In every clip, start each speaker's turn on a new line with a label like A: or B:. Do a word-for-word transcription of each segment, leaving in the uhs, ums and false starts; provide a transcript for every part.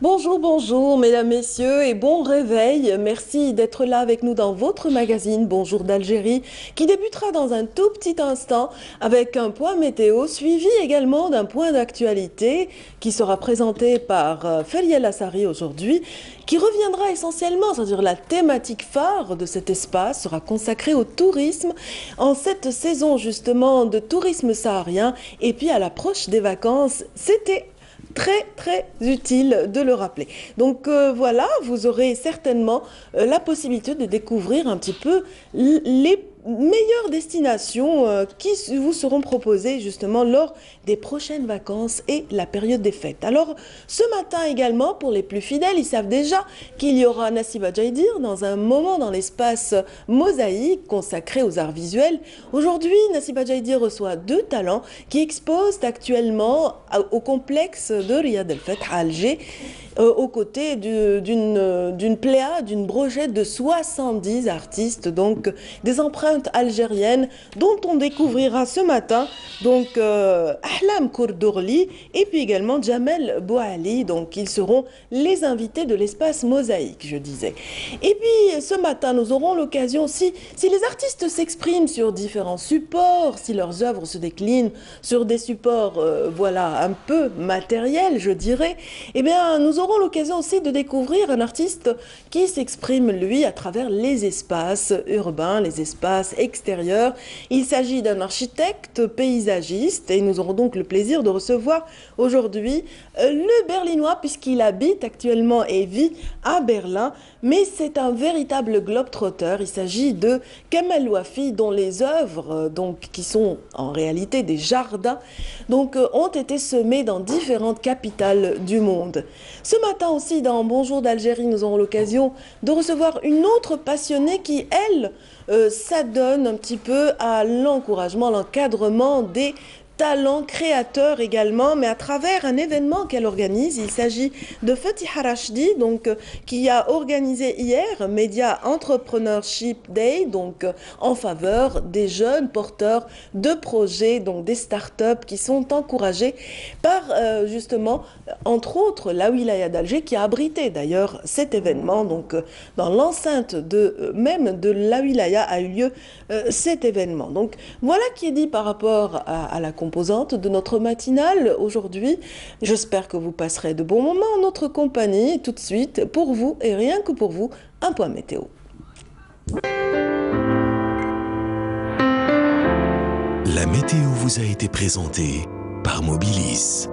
A: Bonjour, bonjour, mesdames, messieurs, et bon réveil. Merci d'être là avec nous dans votre magazine Bonjour d'Algérie, qui débutera dans un tout petit instant avec un point météo, suivi également d'un point d'actualité qui sera présenté par euh, Feriel Assari aujourd'hui, qui reviendra essentiellement, c'est-à-dire la thématique phare de cet espace sera consacrée au tourisme en cette saison justement de tourisme saharien et puis à l'approche des vacances. C'était très très utile de le rappeler. Donc euh, voilà, vous aurez certainement euh, la possibilité de découvrir un petit peu les meilleures destinations euh, qui vous seront proposées justement lors des prochaines vacances et la période des fêtes. Alors ce matin également, pour les plus fidèles, ils savent déjà qu'il y aura Nassiba Djaidir dans un moment dans l'espace mosaïque consacré aux arts visuels. Aujourd'hui, Nassiba Djaidir reçoit deux talents qui exposent actuellement au complexe de Riyad El Fath à Alger, euh, aux côtés d'une d'une pléiade, d'une brochette de soixante-dix artistes, donc des empreintes algériennes dont on découvrira ce matin donc euh, Ahlam Kourdourli et puis également Jamel Bouali. Donc ils seront les invités de l'espace mosaïque, je disais. Et puis ce matin, nous aurons l'occasion, si, si les artistes s'expriment sur différents supports, si leurs œuvres se déclinent sur des supports euh, voilà, un peu matériels, je dirais, eh bien nous aurons l'occasion aussi de découvrir un artiste qui s'exprime, lui, à travers les espaces urbains, les espaces extérieurs. Il s'agit d'un architecte paysagiste et nous aurons donc le plaisir de recevoir aujourd'hui le Berlinois, puisqu'il habite actuellement et vit à Berlin, mais c'est un véritable globe-trotteur. Il s'agit de Kamel Ouafi, dont les œuvres, donc, qui sont en réalité des jardins, donc, ont été semées dans différentes capitales du monde. Ce matin aussi, dans Bonjour d'Algérie, nous aurons l'occasion de recevoir une autre passionnée qui, elle, euh, s'adonne un petit peu à l'encouragement, l'encadrement des talents créateurs également, mais à travers un événement qu'elle organise. Il s'agit de Fatiha Rachdi, donc, euh, qui a organisé hier Media Entrepreneurship Day, donc euh, en faveur des jeunes porteurs de projets, donc des startups qui sont encouragés par euh, justement, entre autres, la wilaya d'Alger qui a abrité d'ailleurs cet événement. Donc euh, dans l'enceinte de euh, même de la wilaya a eu lieu euh, cet événement. Donc voilà qui est dit par rapport à, à la composante de notre matinale aujourd'hui. J'espère que vous passerez de bons moments en notre compagnie. Tout de suite, pour vous et rien que pour vous, un point météo.
B: La météo vous a été présentée par Mobilis.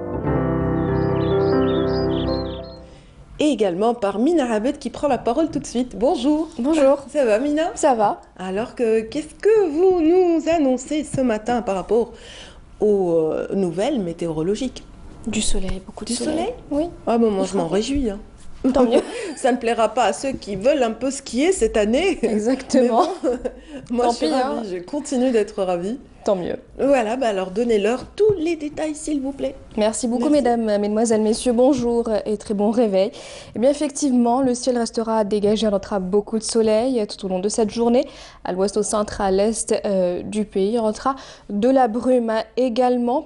A: Et également par Mina Abed qui prend la parole tout de suite. Bonjour.
C: Bonjour.
A: Ça va, Mina?
C: Ça va.
A: Alors que qu'est-ce que vous nous annoncez ce matin par rapport aux euh, nouvelles météorologiques?
C: Du soleil, beaucoup de
A: Du
C: soleil.
A: soleil?
C: Oui.
A: Ah bon, moi je m'en réjouis. Hein.
C: Tant mieux.
A: Ça ne plaira pas à ceux qui veulent un peu skier cette année.
C: Exactement.
A: Bon, moi
C: Tant
A: je suis
C: pis,
A: ravie,
C: hein.
A: je continue d'être ravie.
C: Tant mieux.
A: Voilà, bah alors donnez-leur tous les détails s'il vous plaît.
C: Merci beaucoup,
A: Merci.
C: mesdames, mesdemoiselles, messieurs. Bonjour et très bon réveil. Eh bien, effectivement, le ciel restera dégagé. On notera beaucoup de soleil tout au long de cette journée. À l'ouest, au centre, à l'est euh, du pays. On notera de la brume également.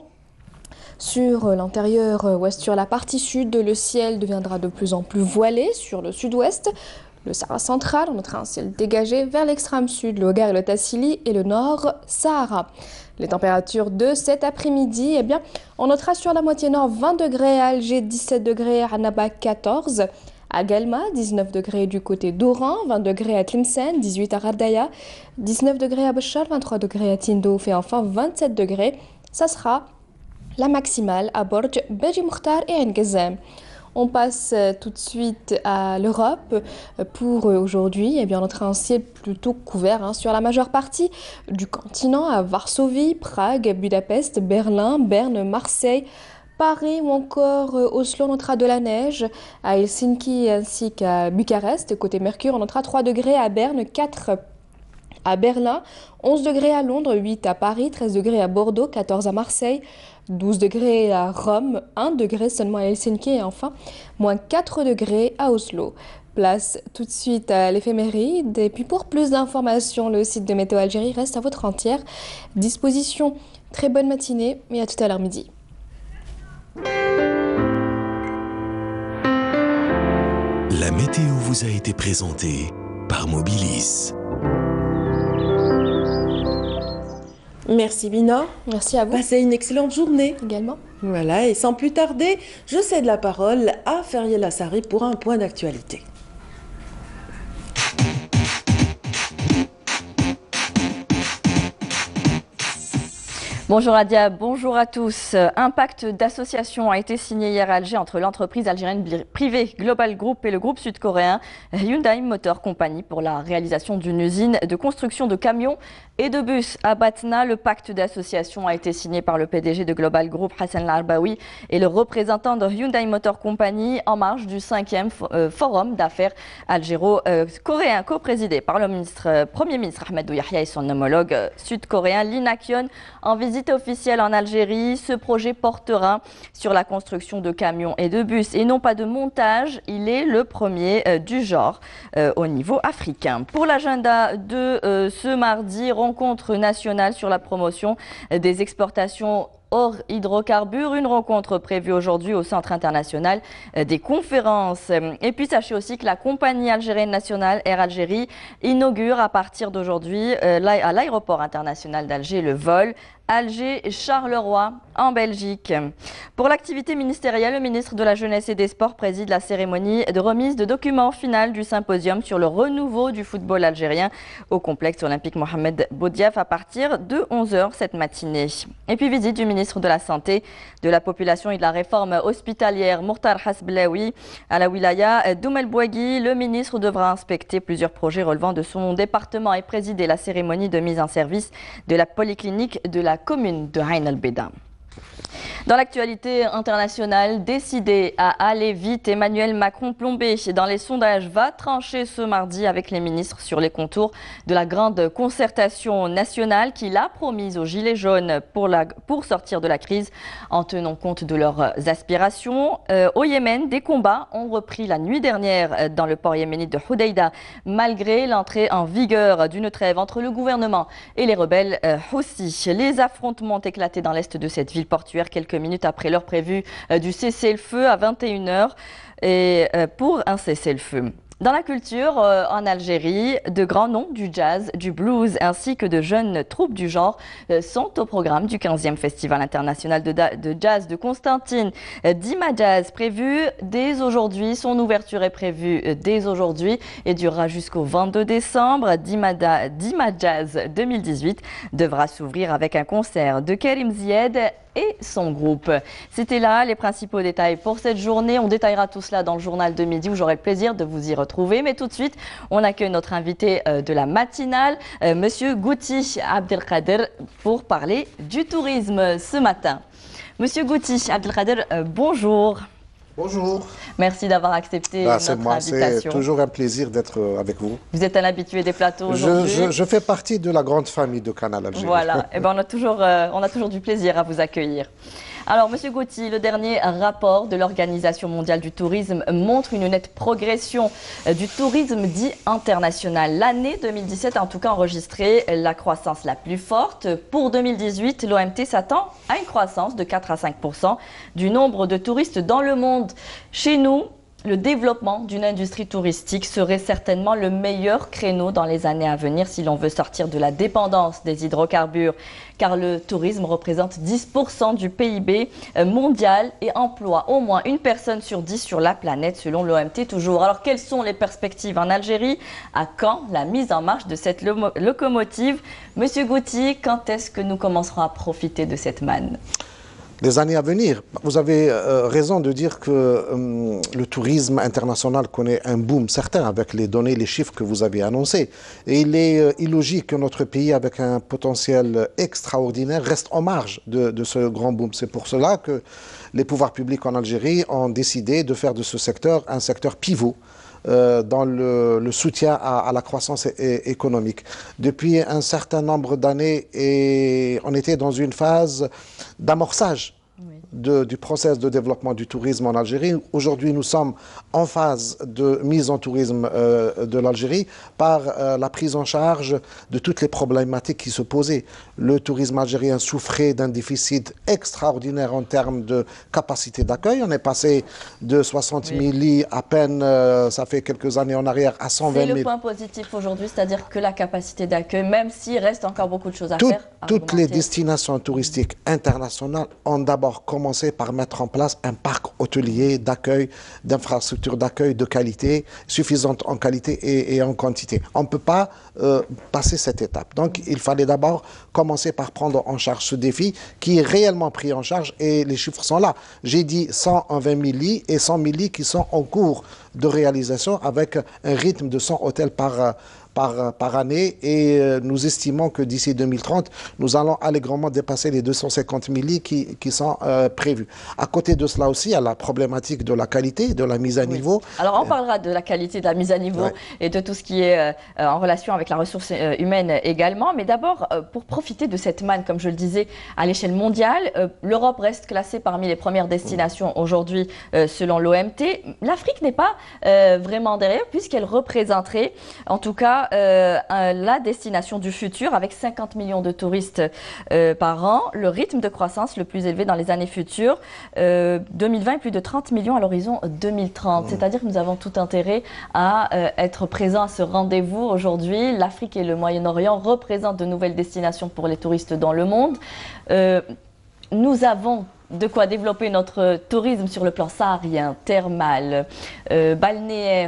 C: Sur l'intérieur ouest, sur la partie sud, le ciel deviendra de plus en plus voilé sur le sud-ouest. Le Sahara central, on notera un ciel dégagé vers l'extrême sud, le Hogar et le Tassili, et le nord, Sahara. Les températures de cet après-midi, eh bien, on notera sur la moitié nord vingt degrés à Alger, dix-sept degrés à Annaba, quatorze. À Galma, dix-neuf degrés du côté d'Oran, vingt degrés à Tlemcen, dix-huit à Rardaya, dix-neuf degrés à Béchar, vingt-trois degrés à Tindouf et enfin vingt-sept degrés. Ça sera la maximale à Borj, Beji Moukhtar et Ain Ghazam. On passe tout de suite à l'Europe. Pour aujourd'hui, eh bien, on aura un ciel plutôt couvert hein, sur la majeure partie du continent, à Varsovie, Prague, Budapest, Berlin, Berne, Marseille, Paris ou encore Oslo. On notera de la neige à Helsinki ainsi qu'à Bucarest. Côté Mercure, on notera trois degrés à Berne, quatre à Berlin, onze degrés à Londres, huit à Paris, treize degrés à Bordeaux, quatorze à Marseille, douze degrés à Rome, un degré seulement à Helsinki et enfin moins quatre degrés à Oslo. Place tout de suite à l'éphéméride et puis pour plus d'informations, le site de Météo Algérie reste à votre entière disposition. Très bonne matinée et à tout à l'heure midi.
B: La météo vous a été présentée par Mobilis.
A: Merci Bina.
C: Merci à vous.
A: Passez une excellente journée.
C: Également.
A: Voilà, et sans plus tarder, je cède la parole à Feriel Lassari pour un point d'actualité.
D: Bonjour Adia, bonjour à tous. Un pacte d'association a été signé hier à Alger entre l'entreprise algérienne privée Global Group et le groupe sud-coréen Hyundai Motor Company pour la réalisation d'une usine de construction de camions et de bus à Batna. Le pacte d'association a été signé par le P D G de Global Group, Hassan Larbaoui, et le représentant de Hyundai Motor Company en marge du cinquième forum d'affaires algéro-coréen co-présidé par le ministre, Premier ministre Ahmed Yahya et son homologue sud-coréen Lee Nak-yeon en visite officielle en Algérie. Ce projet portera sur la construction de camions et de bus et non pas de montage. Il est le premier euh, du genre euh, au niveau africain. Pour l'agenda de euh, ce mardi, rencontre nationale sur la promotion des exportations hors hydrocarbures, une rencontre prévue aujourd'hui au Centre international des conférences. Et puis sachez aussi que la compagnie algérienne nationale Air Algérie inaugure à partir d'aujourd'hui euh, à l'aéroport international d'Alger le vol Alger-Charleroi en Belgique. Pour l'activité ministérielle, le ministre de la Jeunesse et des Sports préside la cérémonie de remise de documents final du symposium sur le renouveau du football algérien au complexe olympique Mohamed Boudiaf à partir de onze heures cette matinée. Et puis visite du ministre de la Santé, de la Population et de la Réforme hospitalière Mourtar Hasblaoui à la wilaya d'Oumel Bouagui. Le ministre devra inspecter plusieurs projets relevant de son département et présider la cérémonie de mise en service de la polyclinique de la commune de Ain el-Beda. Dans l'actualité internationale, décidé à aller vite, Emmanuel Macron, plombé dans les sondages, va trancher ce mardi avec les ministres sur les contours de la grande concertation nationale qu'il a promise aux Gilets jaunes pour, la, pour sortir de la crise en tenant compte de leurs aspirations. Euh, au Yémen, des combats ont repris la nuit dernière dans le port yéménite de Hodeïda, malgré l'entrée en vigueur d'une trêve entre le gouvernement et les rebelles euh, Houthis. Les affrontements ont éclaté dans l'est de cette ville portuaire quelques minutes après l'heure prévue euh, du cessez-le-feu à vingt et une heures et euh, pour un cessez-le-feu. Dans la culture, euh, en Algérie, de grands noms du jazz, du blues ainsi que de jeunes troupes du genre euh, sont au programme du quinzième Festival international de, de jazz de Constantine. Euh, Dima Jazz prévu dès aujourd'hui, son ouverture est prévue euh, dès aujourd'hui et durera jusqu'au vingt-deux décembre. Dima, da, Dima Jazz deux mille dix-huit devra s'ouvrir avec un concert de Karim Zied et son groupe. C'était là les principaux détails pour cette journée. On détaillera tout cela dans le journal de midi où j'aurai le plaisir de vous y retrouver. Mais tout de suite, on accueille notre invité de la matinale, Monsieur Gouti Abdelkader, pour parler du tourisme ce matin. Monsieur Gouti Abdelkader, bonjour.
E: Bonjour.
D: Merci d'avoir accepté
E: bah,
D: notre
E: moi,
D: invitation.
E: C'est toujours un plaisir d'être avec vous.
D: Vous êtes un habitué des plateaux aujourd'hui.
E: Je, je, je fais partie de la grande famille de Canal Algérie.
D: Voilà, et ben on a toujours, euh, on a toujours du plaisir à vous accueillir. Alors, Monsieur Gouti, le dernier rapport de l'Organisation mondiale du tourisme montre une nette progression du tourisme dit international. L'année deux mille dix-sept a en tout cas enregistré la croissance la plus forte. Pour deux mille dix-huit, l'O M T s'attend à une croissance de quatre à cinq pour cent du nombre de touristes dans le monde. Chez nous, le développement d'une industrie touristique serait certainement le meilleur créneau dans les années à venir si l'on veut sortir de la dépendance des hydrocarbures, car le tourisme représente dix pour cent du P I B mondial et emploie au moins une personne sur dix sur la planète selon l'O M T toujours. Alors quelles sont les perspectives en Algérie? À quand la mise en marche de cette locomotive? Monsieur Gouti, quand est-ce que nous commencerons à profiter de cette manne?
E: Les années à venir. Vous avez euh, raison de dire que euh, le tourisme international connaît un boom certain avec les données, les chiffres que vous avez annoncés. Et il est euh, illogique que notre pays, avec un potentiel extraordinaire, reste en marge de, de ce grand boom. C'est pour cela que les pouvoirs publics en Algérie ont décidé de faire de ce secteur un secteur pivot Euh, dans le, le soutien à, à la croissance é économique. Depuis un certain nombre d'années, on était dans une phase d'amorçage. Oui. de, du processus de développement du tourisme en Algérie. Aujourd'hui, nous sommes en phase de mise en tourisme euh, de l'Algérie par euh, la prise en charge de toutes les problématiques qui se posaient. Le tourisme algérien souffrait d'un déficit extraordinaire en termes de capacité d'accueil. On est passé de soixante mille lits à peine, euh, ça fait quelques années en arrière, à cent vingt mille.
D: C'est le point positif aujourd'hui, c'est-à-dire que la capacité d'accueil, même s'il reste encore beaucoup de choses à
E: Tout,
D: faire. À
E: toutes les
D: augmenter.
E: destinations touristiques internationales ont d'abord commencé par mettre en place un parc hôtelier d'accueil, d'infrastructures d'accueil de qualité, suffisante en qualité et, et en quantité. On ne peut pas euh, passer cette étape. Donc, il fallait d'abord commencer par prendre en charge ce défi qui est réellement pris en charge et les chiffres sont là. J'ai dit cent vingt mille lits et cent mille lits qui sont en cours de réalisation avec un rythme de cent hôtels par Par, par année et euh, nous estimons que d'ici deux mille trente, nous allons allègrement dépasser les deux cent cinquante mille lits qui, qui sont euh, prévus. À côté de cela aussi, il y a la problématique de la qualité, de la mise à
D: Oui.
E: niveau.
D: Alors on parlera de la qualité de la mise à niveau
E: Ouais.
D: et de tout ce qui est euh, en relation avec la ressource euh, humaine également. Mais d'abord, euh, pour profiter de cette manne, comme je le disais, à l'échelle mondiale, euh, l'Europe reste classée parmi les premières destinations aujourd'hui euh, selon l'O M T. L'Afrique n'est pas euh, vraiment derrière puisqu'elle représenterait en tout cas Euh, la destination du futur avec cinquante millions de touristes euh, par an, le rythme de croissance le plus élevé dans les années futures. Euh, deux mille vingt, plus de trente millions à l'horizon deux mille trente. Mmh. C'est-à-dire que nous avons tout intérêt à euh, être présents à ce rendez-vous aujourd'hui. L'Afrique et le Moyen-Orient représentent de nouvelles destinations pour les touristes dans le monde. Euh, nous avons de quoi développer notre tourisme sur le plan saharien, thermal, euh, balnéaire.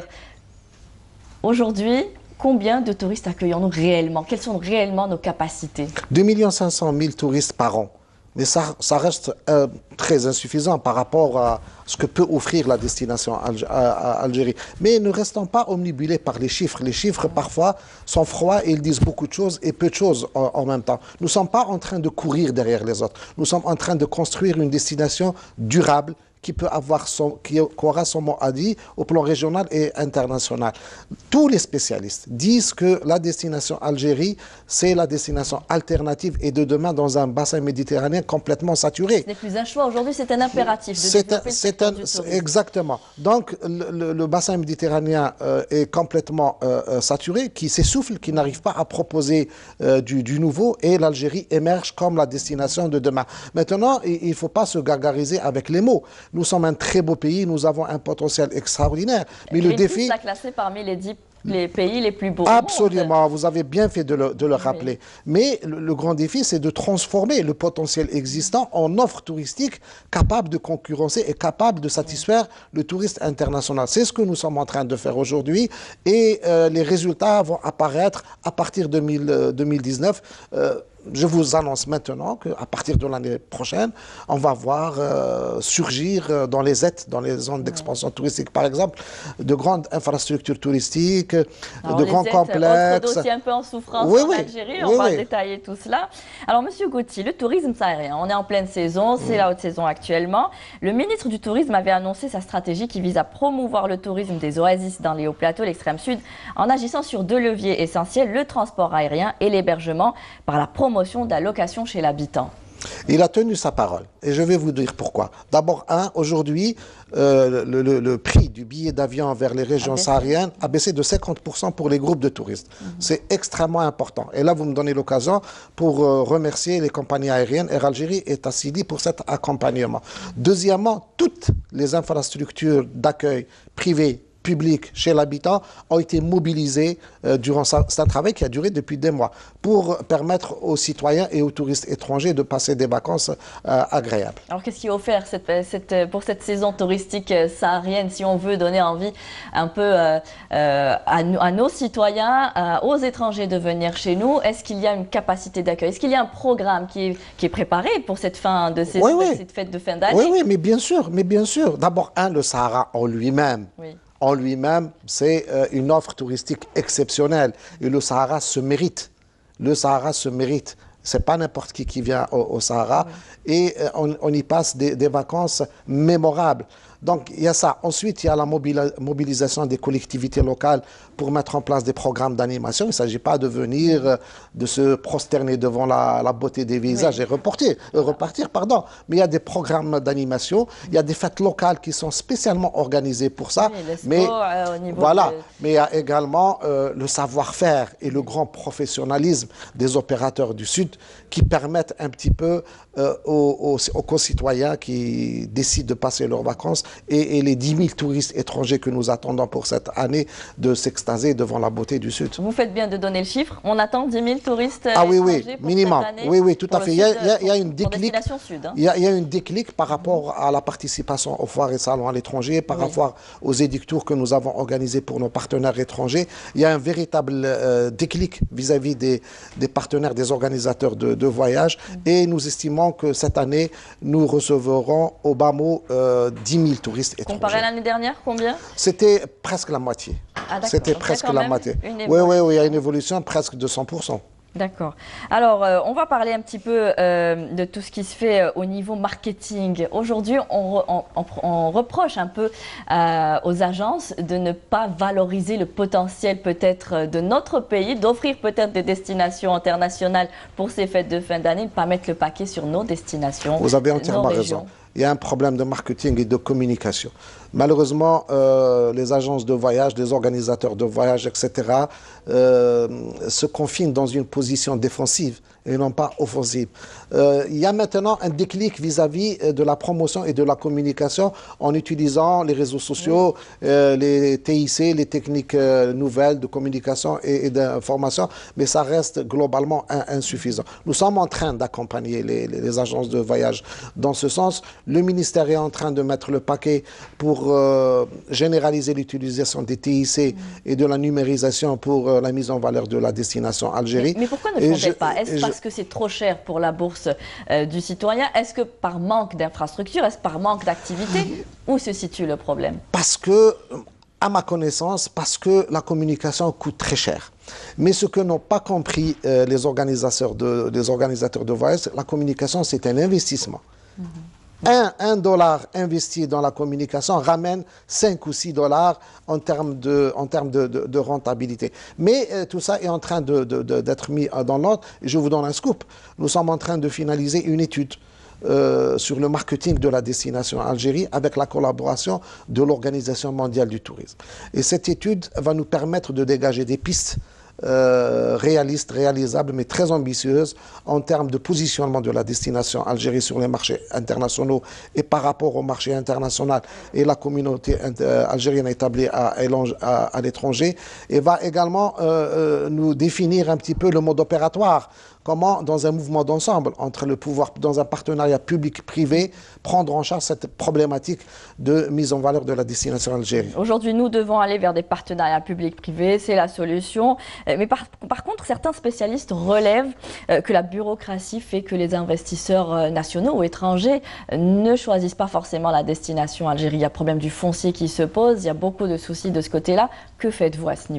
D: Aujourd'hui, combien de touristes accueillons-nous réellement? Quelles sont réellement nos capacités?
E: deux millions cinq cent mille touristes par an. Mais ça, ça reste euh, très insuffisant par rapport à ce que peut offrir la destination Alg à, à Algérie. Mais ne restons pas omnibulés par les chiffres. Les chiffres, parfois, sont froids et ils disent beaucoup de choses et peu de choses en, en même temps. Nous ne sommes pas en train de courir derrière les autres. Nous sommes en train de construire une destination durable, qui peut avoir son, qui aura son mot à dire au plan régional et international. Tous les spécialistes disent que la destination Algérie, c'est la destination alternative et de demain dans un bassin méditerranéen complètement saturé.
D: Ce n'est plus un choix, aujourd'hui c'est un impératif de
E: C'est
D: développer
E: un,
D: le
E: c'est
D: secteur
E: un,
D: du tourisme.
E: exactement. Donc le, le, le bassin méditerranéen euh, est complètement euh, saturé, qui s'essouffle, qui n'arrive pas à proposer euh, du, du nouveau et l'Algérie émerge comme la destination de demain. Maintenant, il ne faut pas se gargariser avec les mots. Nous sommes un très beau pays, nous avons un potentiel extraordinaire. Mais le défi...
D: l'a classé parmi les dix les pays les plus beaux.
E: Absolument, vous avez bien fait de le, de le rappeler.
D: Oui.
E: Mais le, le grand défi, c'est de transformer le potentiel existant en offre touristique capable de concurrencer et capable de satisfaire oui. le touriste international. C'est ce que nous sommes en train de faire aujourd'hui et euh, les résultats vont apparaître à partir de deux mille dix-neuf. Euh, Je vous annonce maintenant qu'à partir de l'année prochaine, on va voir euh, surgir dans les Z E T, dans les zones d'expansion touristique, par exemple, de grandes infrastructures touristiques,
D: alors,
E: de
D: les
E: grands
D: Z E T,
E: complexes.
D: Autre dossier un peu en souffrance
E: oui,
D: en
E: oui,
D: Algérie,
E: oui,
D: on va
E: oui.
D: détailler tout cela. Alors, Monsieur Gauthier, le tourisme sahérien, on est en pleine saison, c'est mmh. la haute saison actuellement. Le ministre du Tourisme avait annoncé sa stratégie qui vise à promouvoir le tourisme des oasis dans les hauts plateaux, l'extrême sud, en agissant sur deux leviers essentiels, le transport aérien et l'hébergement, par la promotion d'allocations chez l'habitant.
E: Il a tenu sa parole et je vais vous dire pourquoi. D'abord, un, aujourd'hui, euh, le, le, le prix du billet d'avion vers les régions sahariennes a baissé de cinquante pour cent pour les groupes de touristes. Mm-hmm. C'est extrêmement important. Et là, vous me donnez l'occasion pour euh, remercier les compagnies aériennes. Air Algérie et Tassili pour cet accompagnement. Deuxièmement, toutes les infrastructures d'accueil privées, publics chez l'habitant ont été mobilisés euh, durant ça. C'est un travail qui a duré depuis des mois pour permettre aux citoyens et aux touristes étrangers de passer des vacances euh, agréables.
D: Alors qu'est-ce qui est offert cette, cette, pour cette saison touristique saharienne, si on veut donner envie un peu euh, euh, à, à nos citoyens, à, aux étrangers de venir chez nous? Est-ce qu'il y a une capacité d'accueil? Est-ce qu'il y a un programme qui est, qui est préparé pour cette fin de saison,
E: oui, oui.
D: cette fête de fin d'année?
E: Oui, oui, mais bien sûr, mais bien sûr. D'abord, un, le Sahara en lui-même.
D: Oui.
E: En lui-même, c'est euh, une offre touristique exceptionnelle. Et le Sahara se mérite. Le Sahara se mérite. C'est pas n'importe qui qui vient au, au Sahara. Oui. Et euh, on, on y passe des, des vacances mémorables. Donc, il y a ça. Ensuite, il y a la mobilisation des collectivités locales pour mettre en place des programmes d'animation. Il ne s'agit pas de venir, de se prosterner devant la, la beauté des visages oui. et reporter, euh, repartir. Pardon. Mais il y a des programmes d'animation. Il y a des fêtes locales qui sont spécialement organisées pour ça.
D: Oui,
E: mais,
D: sports, euh, au niveau
E: voilà.
D: de...
E: Mais il y a également euh, le savoir-faire et le grand professionnalisme des opérateurs du Sud qui permettent un petit peu euh, aux, aux, aux concitoyens qui décident de passer leurs vacances et, et les dix mille touristes étrangers que nous attendons pour cette année de s'extasier devant la beauté du Sud.
D: Vous faites bien de donner le chiffre. On attend dix mille touristes
E: ah, oui,
D: étrangers
E: oui,
D: pour
E: minimum.
D: cette année.
E: Oui, oui, tout à fait. Il y a, il y a, il y a une
D: pour,
E: déclic.
D: Pour sud, hein.
E: il, y a, il y a une déclic par rapport à la participation aux foires et salons à l'étranger, par oui. rapport aux édictours que nous avons organisés pour nos partenaires étrangers. Il y a un véritable euh, déclic vis-à-vis -vis des, des partenaires, des organisateurs de, de voyages. Mm. Et nous estimons que cette année, nous recevrons au bas mot euh, dix mille touristes étrangers.
D: Comparé à l'année dernière, combien?
E: C'était presque la moitié.
D: Ah,
E: C'était presque la moitié. Oui, oui, oui, il y a une évolution presque de cent pour cent.
D: D'accord. Alors, euh, on va parler un petit peu euh, de tout ce qui se fait euh, au niveau marketing. Aujourd'hui, on, on, on, on reproche un peu euh, aux agences de ne pas valoriser le potentiel peut-être de notre pays, d'offrir peut-être des destinations internationales pour ces fêtes de fin d'année, ne pas mettre le paquet sur nos destinations.
E: Vous avez entièrement raison. Il y a un problème de marketing et de communication. Malheureusement, euh, les agences de voyage, les organisateurs de voyage, et cetera, euh, se confinent dans une position défensive et non pas offensive. Euh, il y a maintenant un déclic vis-à-vis -vis de la promotion et de la communication en utilisant les réseaux sociaux, oui. euh, les T I C, les techniques euh, nouvelles de communication et, et d'information, mais ça reste globalement un, insuffisant. Nous sommes en train d'accompagner les, les, les agences de voyage dans ce sens. Le ministère est en train de mettre le paquet pour euh, généraliser l'utilisation des T I C mmh. et de la numérisation pour euh, la mise en valeur de la destination Algérie.
D: Mais, mais pourquoi ne font-elles pas? Est-ce parce je... que c'est trop cher pour la bourse euh, du citoyen? Est-ce que par manque d'infrastructures? Est-ce par manque d'activité? Où se situe le problème?
E: Parce que, à ma connaissance, parce que la communication coûte très cher. Mais ce que n'ont pas compris euh, les organisateurs de, les organisateurs de voyage, la communication, c'est un investissement. Mmh. Un, un dollar investi dans la communication ramène cinq ou six dollars en termes de, en termes de, de, de rentabilité. Mais euh, tout ça est en train de, de, de, d'être mis dans l'ordre. Et je vous donne un scoop. Nous sommes en train de finaliser une étude euh, sur le marketing de la destination Algérie avec la collaboration de l'Organisation mondiale du tourisme. Et cette étude va nous permettre de dégager des pistes Euh, réaliste, réalisable, mais très ambitieuse en termes de positionnement de la destination Algérie sur les marchés internationaux et par rapport au marché international et la communauté euh, algérienne établie à, à, à l'étranger, et va également euh, euh, nous définir un petit peu le mode opératoire. Comment, dans un mouvement d'ensemble, entre le pouvoir, dans un partenariat public-privé, prendre en charge cette problématique de mise en valeur de la destination Algérie.
D: Aujourd'hui, nous devons aller vers des partenariats public-privé, c'est la solution. Mais par, par contre, certains spécialistes relèvent euh, que la bureaucratie fait que les investisseurs euh, nationaux ou étrangers euh, ne choisissent pas forcément la destination Algérie. Il y a le problème du foncier qui se pose, il y a beaucoup de soucis de ce côté-là. Que faites-vous à ce niveau ?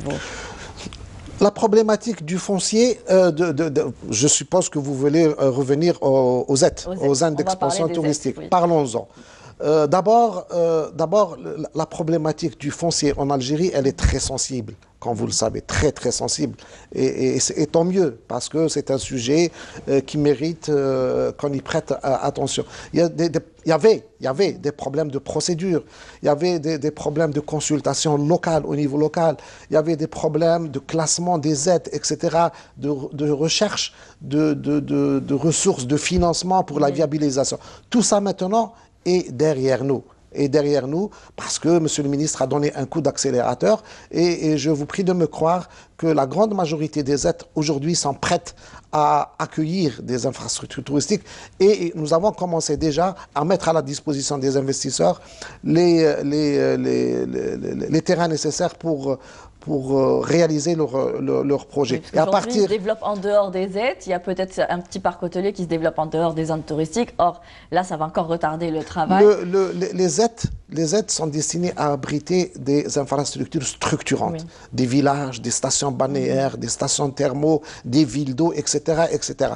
E: La problématique du foncier, euh, de, de, de, je suppose que vous voulez euh, revenir aux, aux Z, aux zones d'expansion touristique. Oui. Parlons-en. Euh, D'abord, euh, d'abord, la problématique du foncier en Algérie, elle est très sensible, comme vous le savez, très très sensible. Et, et, et tant mieux, parce que c'est un sujet euh, qui mérite euh, qu'on y prête euh, attention. Il y a des, des Il y, avait, il y avait des problèmes de procédure, il y avait des, des problèmes de consultation locale, au niveau local, il y avait des problèmes de classement des aides, et cetera, de, de recherche de, de, de, de ressources, de financement pour la viabilisation. Tout ça maintenant est derrière nous. Et derrière nous, parce que M. le ministre a donné un coup d'accélérateur, et, et je vous prie de me croire que la grande majorité des aides aujourd'hui sont prêtes à accueillir des infrastructures touristiques, et nous avons commencé déjà à mettre à la disposition des investisseurs les, les, les, les, les terrains nécessaires pour, pour réaliser leur, leur, leur projet.
D: Oui, et à partir... ils se développent en dehors des aides, il y a peut-être un petit parc hôtelier qui se développe en dehors des zones touristiques, or là ça va encore retarder le travail.
E: Le, le, les, aides, les aides sont destinées à abriter des infrastructures structurantes, oui. des villages, des stations balnéaires, mmh. des stations thermaux, des villes d'eau, et cetera, et cetera.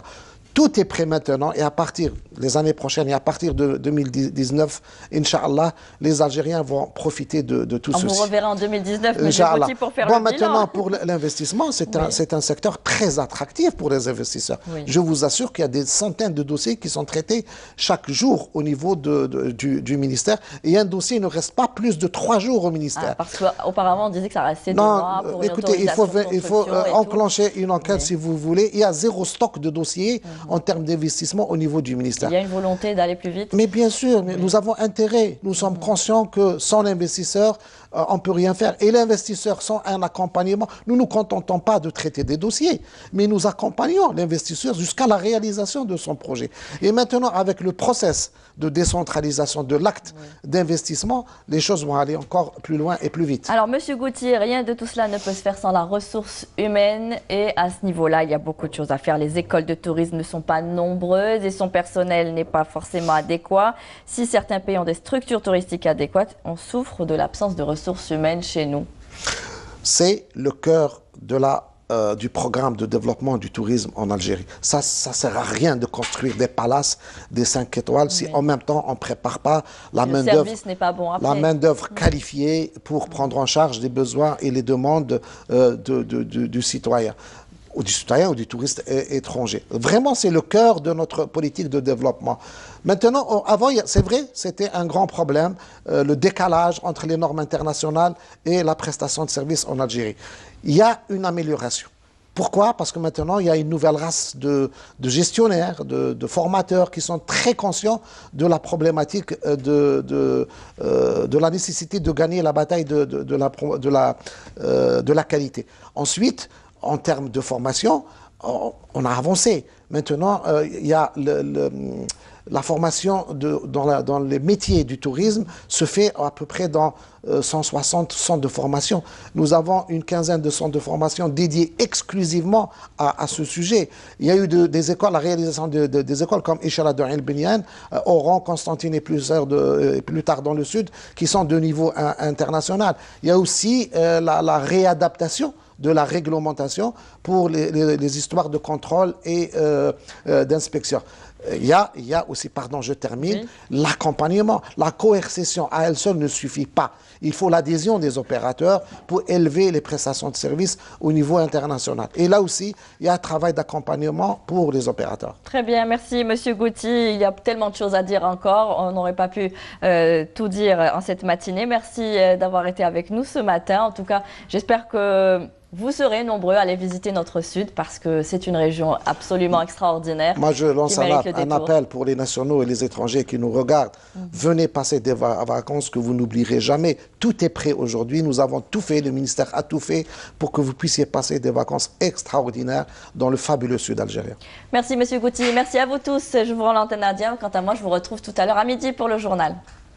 E: Tout est prêt maintenant et à partir des années prochaines et à partir de deux mille dix-neuf, Inch'Allah, les Algériens vont profiter de, de tout
D: On
E: ceci.
D: vous reverra en deux mille dix-neuf, M. Gauthier, pour faire
E: bon,
D: le
E: maintenant,
D: bilan.
E: pour l'investissement, c'est
D: oui.
E: un, un secteur très attractif pour les investisseurs.
D: Oui.
E: Je vous assure qu'il y a des centaines de dossiers qui sont traités chaque jour au niveau de, de, du, du ministère. Et un dossier ne reste pas plus de trois jours au ministère.
D: Ah, parce qu'auparavant, on disait que ça restait deux
E: non,
D: mois pour
E: écoutez,
D: une
E: il faut,
D: autorisation de
E: il faut euh, enclencher une enquête
D: oui.
E: si vous voulez. Il y a zéro stock de dossiers mmh. en termes d'investissement au niveau du ministère.
D: Il y a une volonté d'aller plus vite.
E: Mais bien sûr, mais
D: oui.
E: nous avons intérêt. Nous sommes mmh. conscients que sans l'investisseur, euh, on ne peut rien faire. Et l'investisseur, sans un accompagnement, nous ne nous contentons pas de traiter des dossiers, mais nous accompagnons l'investisseur jusqu'à la réalisation de son projet. Et maintenant, avec le process de décentralisation de l'acte oui. d'investissement, les choses vont aller encore plus loin et plus vite.
D: Alors, Monsieur Gauthier, rien de tout cela ne peut se faire sans la ressource humaine. Et à ce niveau-là, il y a beaucoup de choses à faire. Les écoles de tourisme ne sont pas nombreuses et son personnel n'est pas forcément adéquat. Si certains pays ont des structures touristiques adéquates, on souffre de l'absence de ressources humaines chez nous.
E: C'est le cœur de la Euh, du programme de développement du tourisme en Algérie. Ça ne sert à rien de construire des palaces, des cinq étoiles, oui. si en même temps on ne prépare pas la main-d'œuvre
D: bon
E: la main-d'œuvre mmh. qualifiée pour prendre en charge les besoins et les demandes euh, de, de, de, du citoyen. Ou du citoyen ou du touriste étranger. Vraiment, c'est le cœur de notre politique de développement. Maintenant, on, avant, c'est vrai, c'était un grand problème, euh, le décalage entre les normes internationales et la prestation de services en Algérie. Il y a une amélioration. Pourquoi? Parce que maintenant, il y a une nouvelle race de, de gestionnaires, de, de formateurs qui sont très conscients de la problématique de, de, euh, de la nécessité de gagner la bataille de, de, de, la, de, la, euh, de la qualité. Ensuite, en termes de formation, on a avancé. Maintenant, euh, il y a le, le, la formation de, dans, la, dans les métiers du tourisme se fait à peu près dans euh, cent soixante centres de formation. Nous avons une quinzaine de centres de formation dédiés exclusivement à, à ce sujet. Il y a eu de, des écoles, la réalisation de, de, des écoles comme Ishala de Ain-Benyan, euh, Oran, Constantine et plus, de, et plus tard dans le sud, qui sont de niveau un, international. Il y a aussi euh, la, la réadaptation de la réglementation pour les, les, les histoires de contrôle et euh, euh, d'inspection. Il y, a, il y a aussi, pardon, je termine, oui. l'accompagnement. La coercition à elle seule ne suffit pas. Il faut l'adhésion des opérateurs pour élever les prestations de services au niveau international. Et là aussi, il y a un travail d'accompagnement pour les opérateurs.
D: Très bien, merci Monsieur Gauthier. Il y a tellement de choses à dire encore. On n'aurait pas pu euh, tout dire en cette matinée. Merci euh, d'avoir été avec nous ce matin. En tout cas, j'espère que vous serez nombreux à aller visiter notre sud parce que c'est une région absolument extraordinaire.
E: Moi, je lance un, un appel pour les nationaux et les étrangers qui nous regardent. Mmh. Venez passer des vacances que vous n'oublierez jamais. Tout est prêt aujourd'hui. Nous avons tout fait. Le ministère a tout fait pour que vous puissiez passer des vacances extraordinaires dans le fabuleux sud algérien.
D: Merci, Monsieur Gauthier. Merci à vous tous. Je vous rends l'antenne à Diam. Quant à moi, je vous retrouve tout à l'heure à midi pour le journal.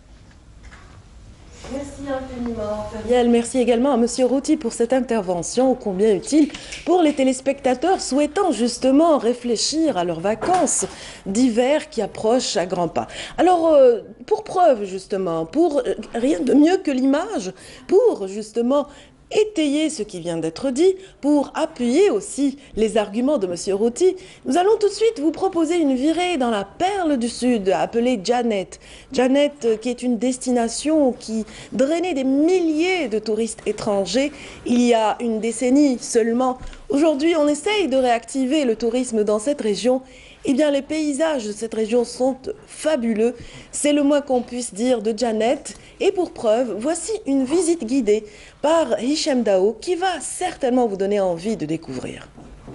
A: Merci infiniment, Feriel. Merci également à Monsieur Routy pour cette intervention ô combien utile pour les téléspectateurs souhaitant justement réfléchir à leurs vacances d'hiver qui approchent à grands pas. Alors, euh, pour preuve justement, pour euh, rien de mieux que l'image, pour justement étayer ce qui vient d'être dit, pour appuyer aussi les arguments de Monsieur Routy, nous allons tout de suite vous proposer une virée dans la perle du Sud, appelée Djanet. Djanet, qui est une destination qui drainait des milliers de touristes étrangers il y a une décennie seulement. Aujourd'hui, on essaye de réactiver le tourisme dans cette région. Eh bien, les paysages de cette région sont fabuleux. C'est le moins qu'on puisse dire de Djanet. Et pour preuve, voici une visite guidée par Hicham Dao qui va certainement vous donner envie de découvrir.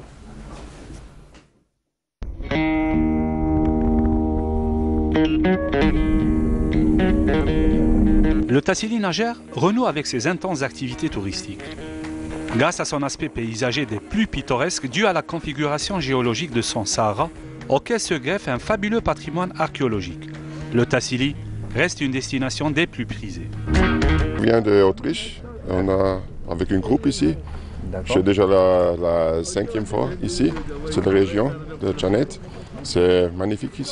F: Le Tassili Najer renoue avec ses intenses activités touristiques. Grâce à son aspect paysager des plus pittoresques dû à la configuration géologique de son Sahara, auquel se greffe un fabuleux patrimoine archéologique. Le Tassili reste une destination des plus prisées.
G: Je viens d'Autriche, on a avec un groupe ici. C'est déjà la, la cinquième fois ici, cette région de Djanet. C'est magnifique ici.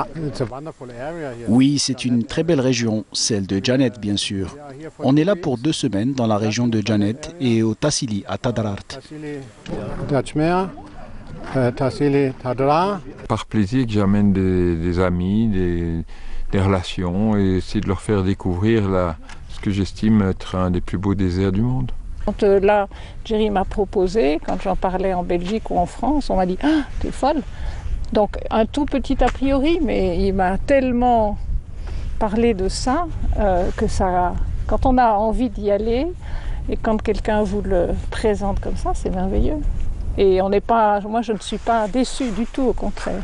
H: Oui, c'est une très belle région, celle de Djanet bien sûr. On est là pour deux semaines dans la région de Djanet et au Tassili, à Tadarart.
I: Par plaisir que j'amène des, des amis, des, des relations et essayer de leur faire découvrir la, ce que j'estime être un des plus beaux déserts du monde.
J: Quand euh, là, Jerry m'a proposé, quand j'en parlais en Belgique ou en France, on m'a dit « Ah, t'es folle !» Donc un tout petit a priori, mais il m'a tellement parlé de ça euh, que ça, quand on a envie d'y aller et quand quelqu'un vous le présente comme ça, c'est merveilleux. Et on n'est pas, moi je ne suis pas déçue du tout, au contraire.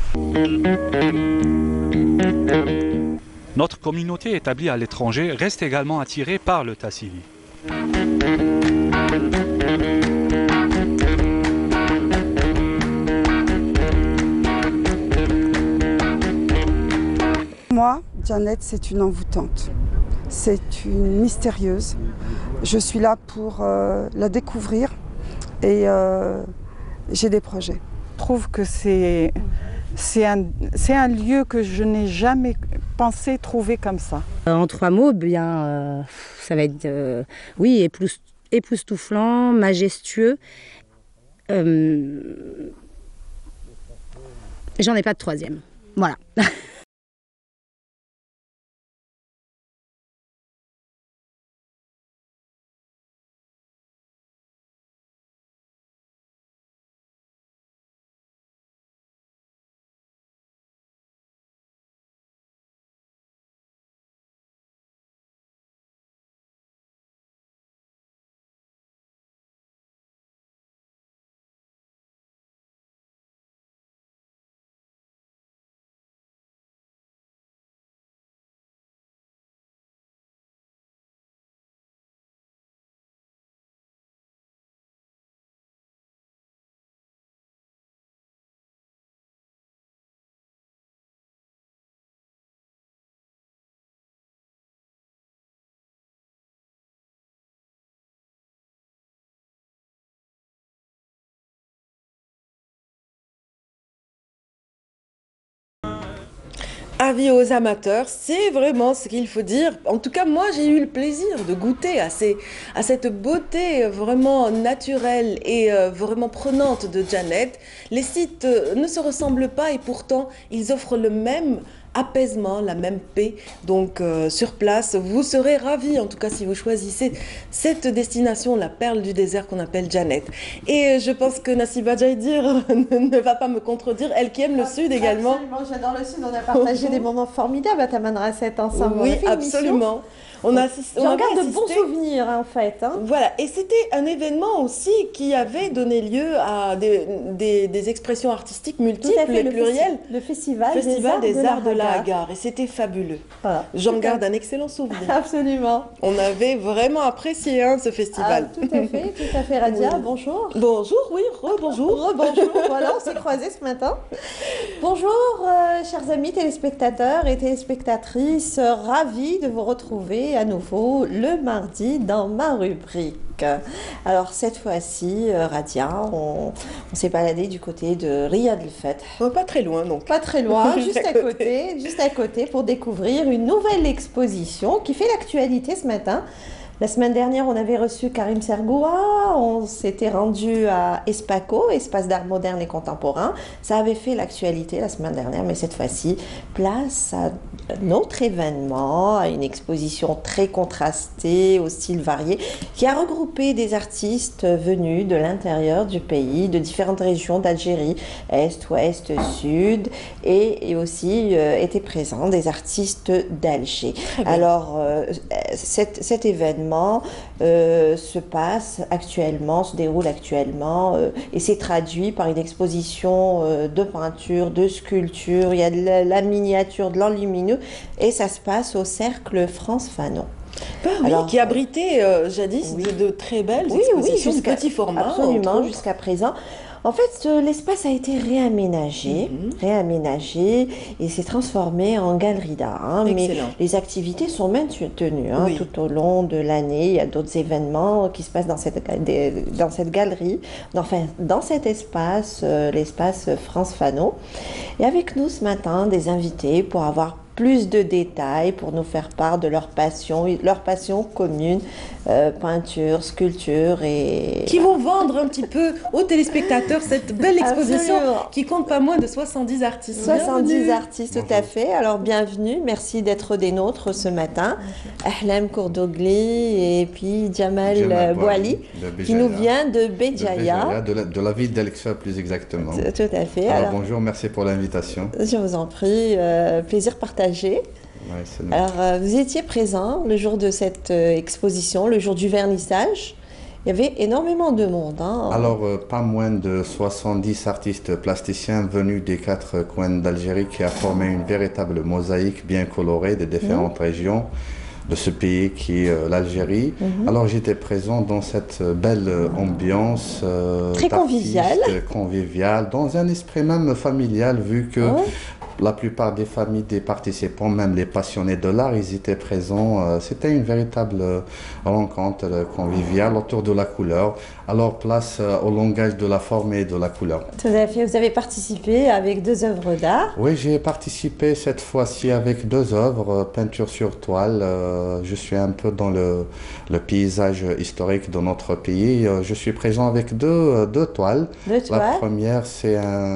F: Notre communauté établie à l'étranger reste également attirée par le Tassili.
K: Moi, Janet, c'est une envoûtante. C'est une mystérieuse. Je suis là pour euh, la découvrir et euh, j'ai des projets.
J: Je trouve que c'est c'est un, c'est un lieu que je n'ai jamais pensé trouver comme ça.
L: En trois mots, bien, euh, ça va être, euh, oui, épous, époustouflant, majestueux. Euh, J'en ai pas de troisième. Voilà.
A: Avis aux amateurs, c'est vraiment ce qu'il faut dire. En tout cas, moi, j'ai eu le plaisir de goûter à, ces, à cette beauté vraiment naturelle et euh, vraiment prenante de Janet. Les sites euh, ne se ressemblent pas et pourtant, ils offrent le même apaisement, la même paix. Donc, euh, sur place, vous serez ravis, en tout cas, si vous choisissez cette destination, la perle du désert qu'on appelle Janet. Et je pense que Nassiba Jaïdir ne va pas me contredire, elle qui aime le Sud également.
M: Absolument, j'adore le Sud, on a partagé des moments formidables à Tamanrasset ensemble.
A: Oui, absolument.
M: On a assisté, on garde de bons souvenirs en fait. Hein.
A: Voilà, et c'était un événement aussi qui avait donné lieu à des, des, des expressions artistiques multiples et plurielles.
M: Le festival,
A: festival
M: des,
A: des,
M: arts,
A: arts
M: de,
A: de
M: la
A: la
M: Hagar.
A: Hagar. Et c'était fabuleux.
M: Voilà.
A: J'en garde un excellent souvenir.
M: Absolument.
A: On avait vraiment apprécié hein, ce festival.
M: Ah, tout à fait, tout à fait. Radia, oui. Bonjour.
A: Bonjour, oui, rebonjour.
M: Rebonjour, voilà, on s'est croisés ce matin. Bonjour, euh, chers amis téléspectateurs et téléspectatrices, euh, ravis de vous retrouver à nouveau le mardi dans ma rubrique. Alors cette fois-ci, euh, Radia, on, on s'est baladé du côté de Riyad El Fath.
A: Oh, pas très loin donc.
M: Pas très loin, juste à côté. côté, juste à côté pour découvrir une nouvelle exposition qui fait l'actualité ce matin. La semaine dernière, on avait reçu Karim Sergoua, on s'était rendu à Espaco, Espace d'art moderne et contemporain. Ça avait fait l'actualité la semaine dernière, mais cette fois-ci, place à un autre événement, à une exposition très contrastée, au style varié, qui a regroupé des artistes venus de l'intérieur du pays, de différentes régions d'Algérie, Est, Ouest, Sud, et, et aussi euh, étaient présents des artistes d'Alger. Alors, euh, cet, cet événement Euh, se passe actuellement, se déroule actuellement euh, et c'est traduit par une exposition euh, de peinture, de sculpture, il y a de la, la miniature, de l'enlumineux et ça se passe au cercle France Fanon.
A: Ah, oui, Alors, qui abritait euh, jadis oui. de, de très belles
M: oui,
A: expositions
M: oui,
A: de petit format.
M: Absolument, jusqu'à présent. En fait, l'espace a été réaménagé, mm-hmm. réaménagé et s'est transformé en galerie d'art. Hein, mais les activités sont maintenues hein, oui. tout au long de l'année. Il y a d'autres événements qui se passent dans cette, dans cette galerie, enfin dans cet espace, euh, l'espace France Fanon. Et avec nous ce matin, des invités pour avoir plus de détails pour nous faire part de leur passion, leur passion commune, euh, peinture, sculpture et...
A: Qui vont vendre un petit peu aux téléspectateurs cette belle exposition
M: Absolument.
A: qui compte pas moins de soixante-dix artistes.
M: soixante-dix
A: Bienvenue.
M: artistes, tout à fait. Alors bienvenue, merci d'être des nôtres ce matin. Ahlam Kourdogli et puis Jamal,
N: Jamal
M: Bouali,
N: de
M: qui nous
N: Béjaïa.
M: vient de
N: De
M: Béjaïa.
N: Béjaïa, de la, de la ville d'El-Ksa plus exactement.
M: Tout à fait.
N: Alors,
M: Alors,
N: bonjour, merci pour l'invitation.
M: je vous en prie, euh, plaisir partagé.
N: Ouais, c'est nous.
M: Alors, euh, vous étiez présent le jour de cette euh, exposition, le jour du vernissage. Il y avait énormément de monde. Hein.
N: Alors, euh, pas moins de soixante-dix artistes plasticiens venus des quatre coins d'Algérie qui a formé une véritable mosaïque bien colorée des différentes
M: Mmh.
N: régions de ce pays qui est euh, l'Algérie.
M: Mhm.
N: Alors, j'étais présent dans cette belle euh, ambiance euh,
M: Très
N: d'artistes,
M: conviviale.
N: conviviale, dans un esprit même familial, vu que
M: Ouais.
N: la plupart des familles des participants, même les passionnés de l'art, ils étaient présents. Euh, C'était une véritable euh, rencontre euh, conviviale autour de la couleur. Alors, place euh, au langage de la forme et de la couleur.
M: Tout à fait. Vous avez participé avec deux œuvres d'art.
N: Oui, j'ai participé cette fois-ci avec deux œuvres, euh, peinture sur toile. Euh, je suis un peu dans le, le paysage historique de notre pays. Euh, je suis présent avec deux, euh, deux toiles.
M: Deux
N: La
M: toiles.
N: première, c'est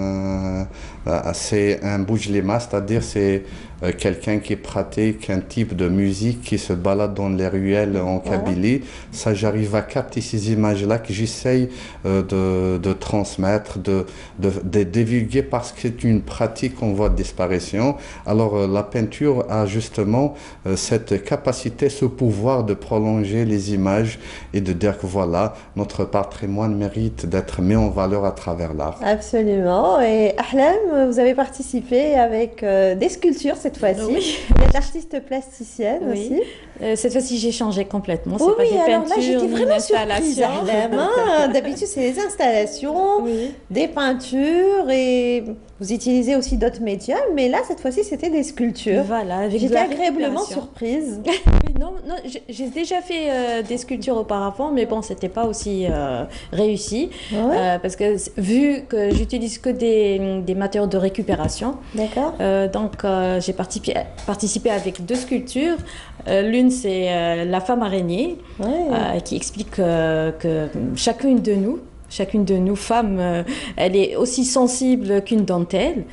N: un, euh, c'est un boujlima, c'est-à-dire c'est euh, quelqu'un qui pratique un type de musique qui se balade dans les ruelles en Kabylie. Ça, j'arrive à capter ces images-là que j'essaye euh, de, de transmettre, de, de, de divulguer parce que c'est une pratique en voie de disparition. Alors, euh, la peinture a justement euh, cette capacité, ce pouvoir de prolonger les images et de dire que voilà, notre patrimoine mérite d'être mis en valeur à travers l'art.
M: Absolument. Et Ahlam, vous avez participé avec euh, des sculptures cette fois-ci.
O: Oui.
M: Vous êtes artiste plasticienne
O: Oui.
M: aussi.
O: Euh, cette fois-ci, j'ai changé complètement.
M: Oui,
O: C'est pas
M: oui,
O: des
M: alors
O: peintures,
M: là, j'étais
O: ni
M: vraiment surprise,
O: d'installations.
M: Ahlam. hein. D'habitude, c'est des installations, des peintures et vous utilisez aussi d'autres médias, mais là, cette fois-ci, c'était des sculptures.
O: Voilà, avec de
M: J'étais
O: la
M: agréablement
O: récupération.
M: surprise.
O: Oui, non, non, j'ai- j'ai déjà fait euh, des sculptures auparavant, mais bon, c'était pas aussi euh, réussi. Euh, parce que c- vu que j'utilise que des, des matériaux de récupération,
M: D'accord.
O: euh, donc euh, j'ai participé, participé avec deux sculptures. Euh, L'une, c'est euh, la femme araignée, euh, qui explique euh, que chacune de nous, chacune de nous femmes, euh, elle est aussi sensible qu'une dentelle,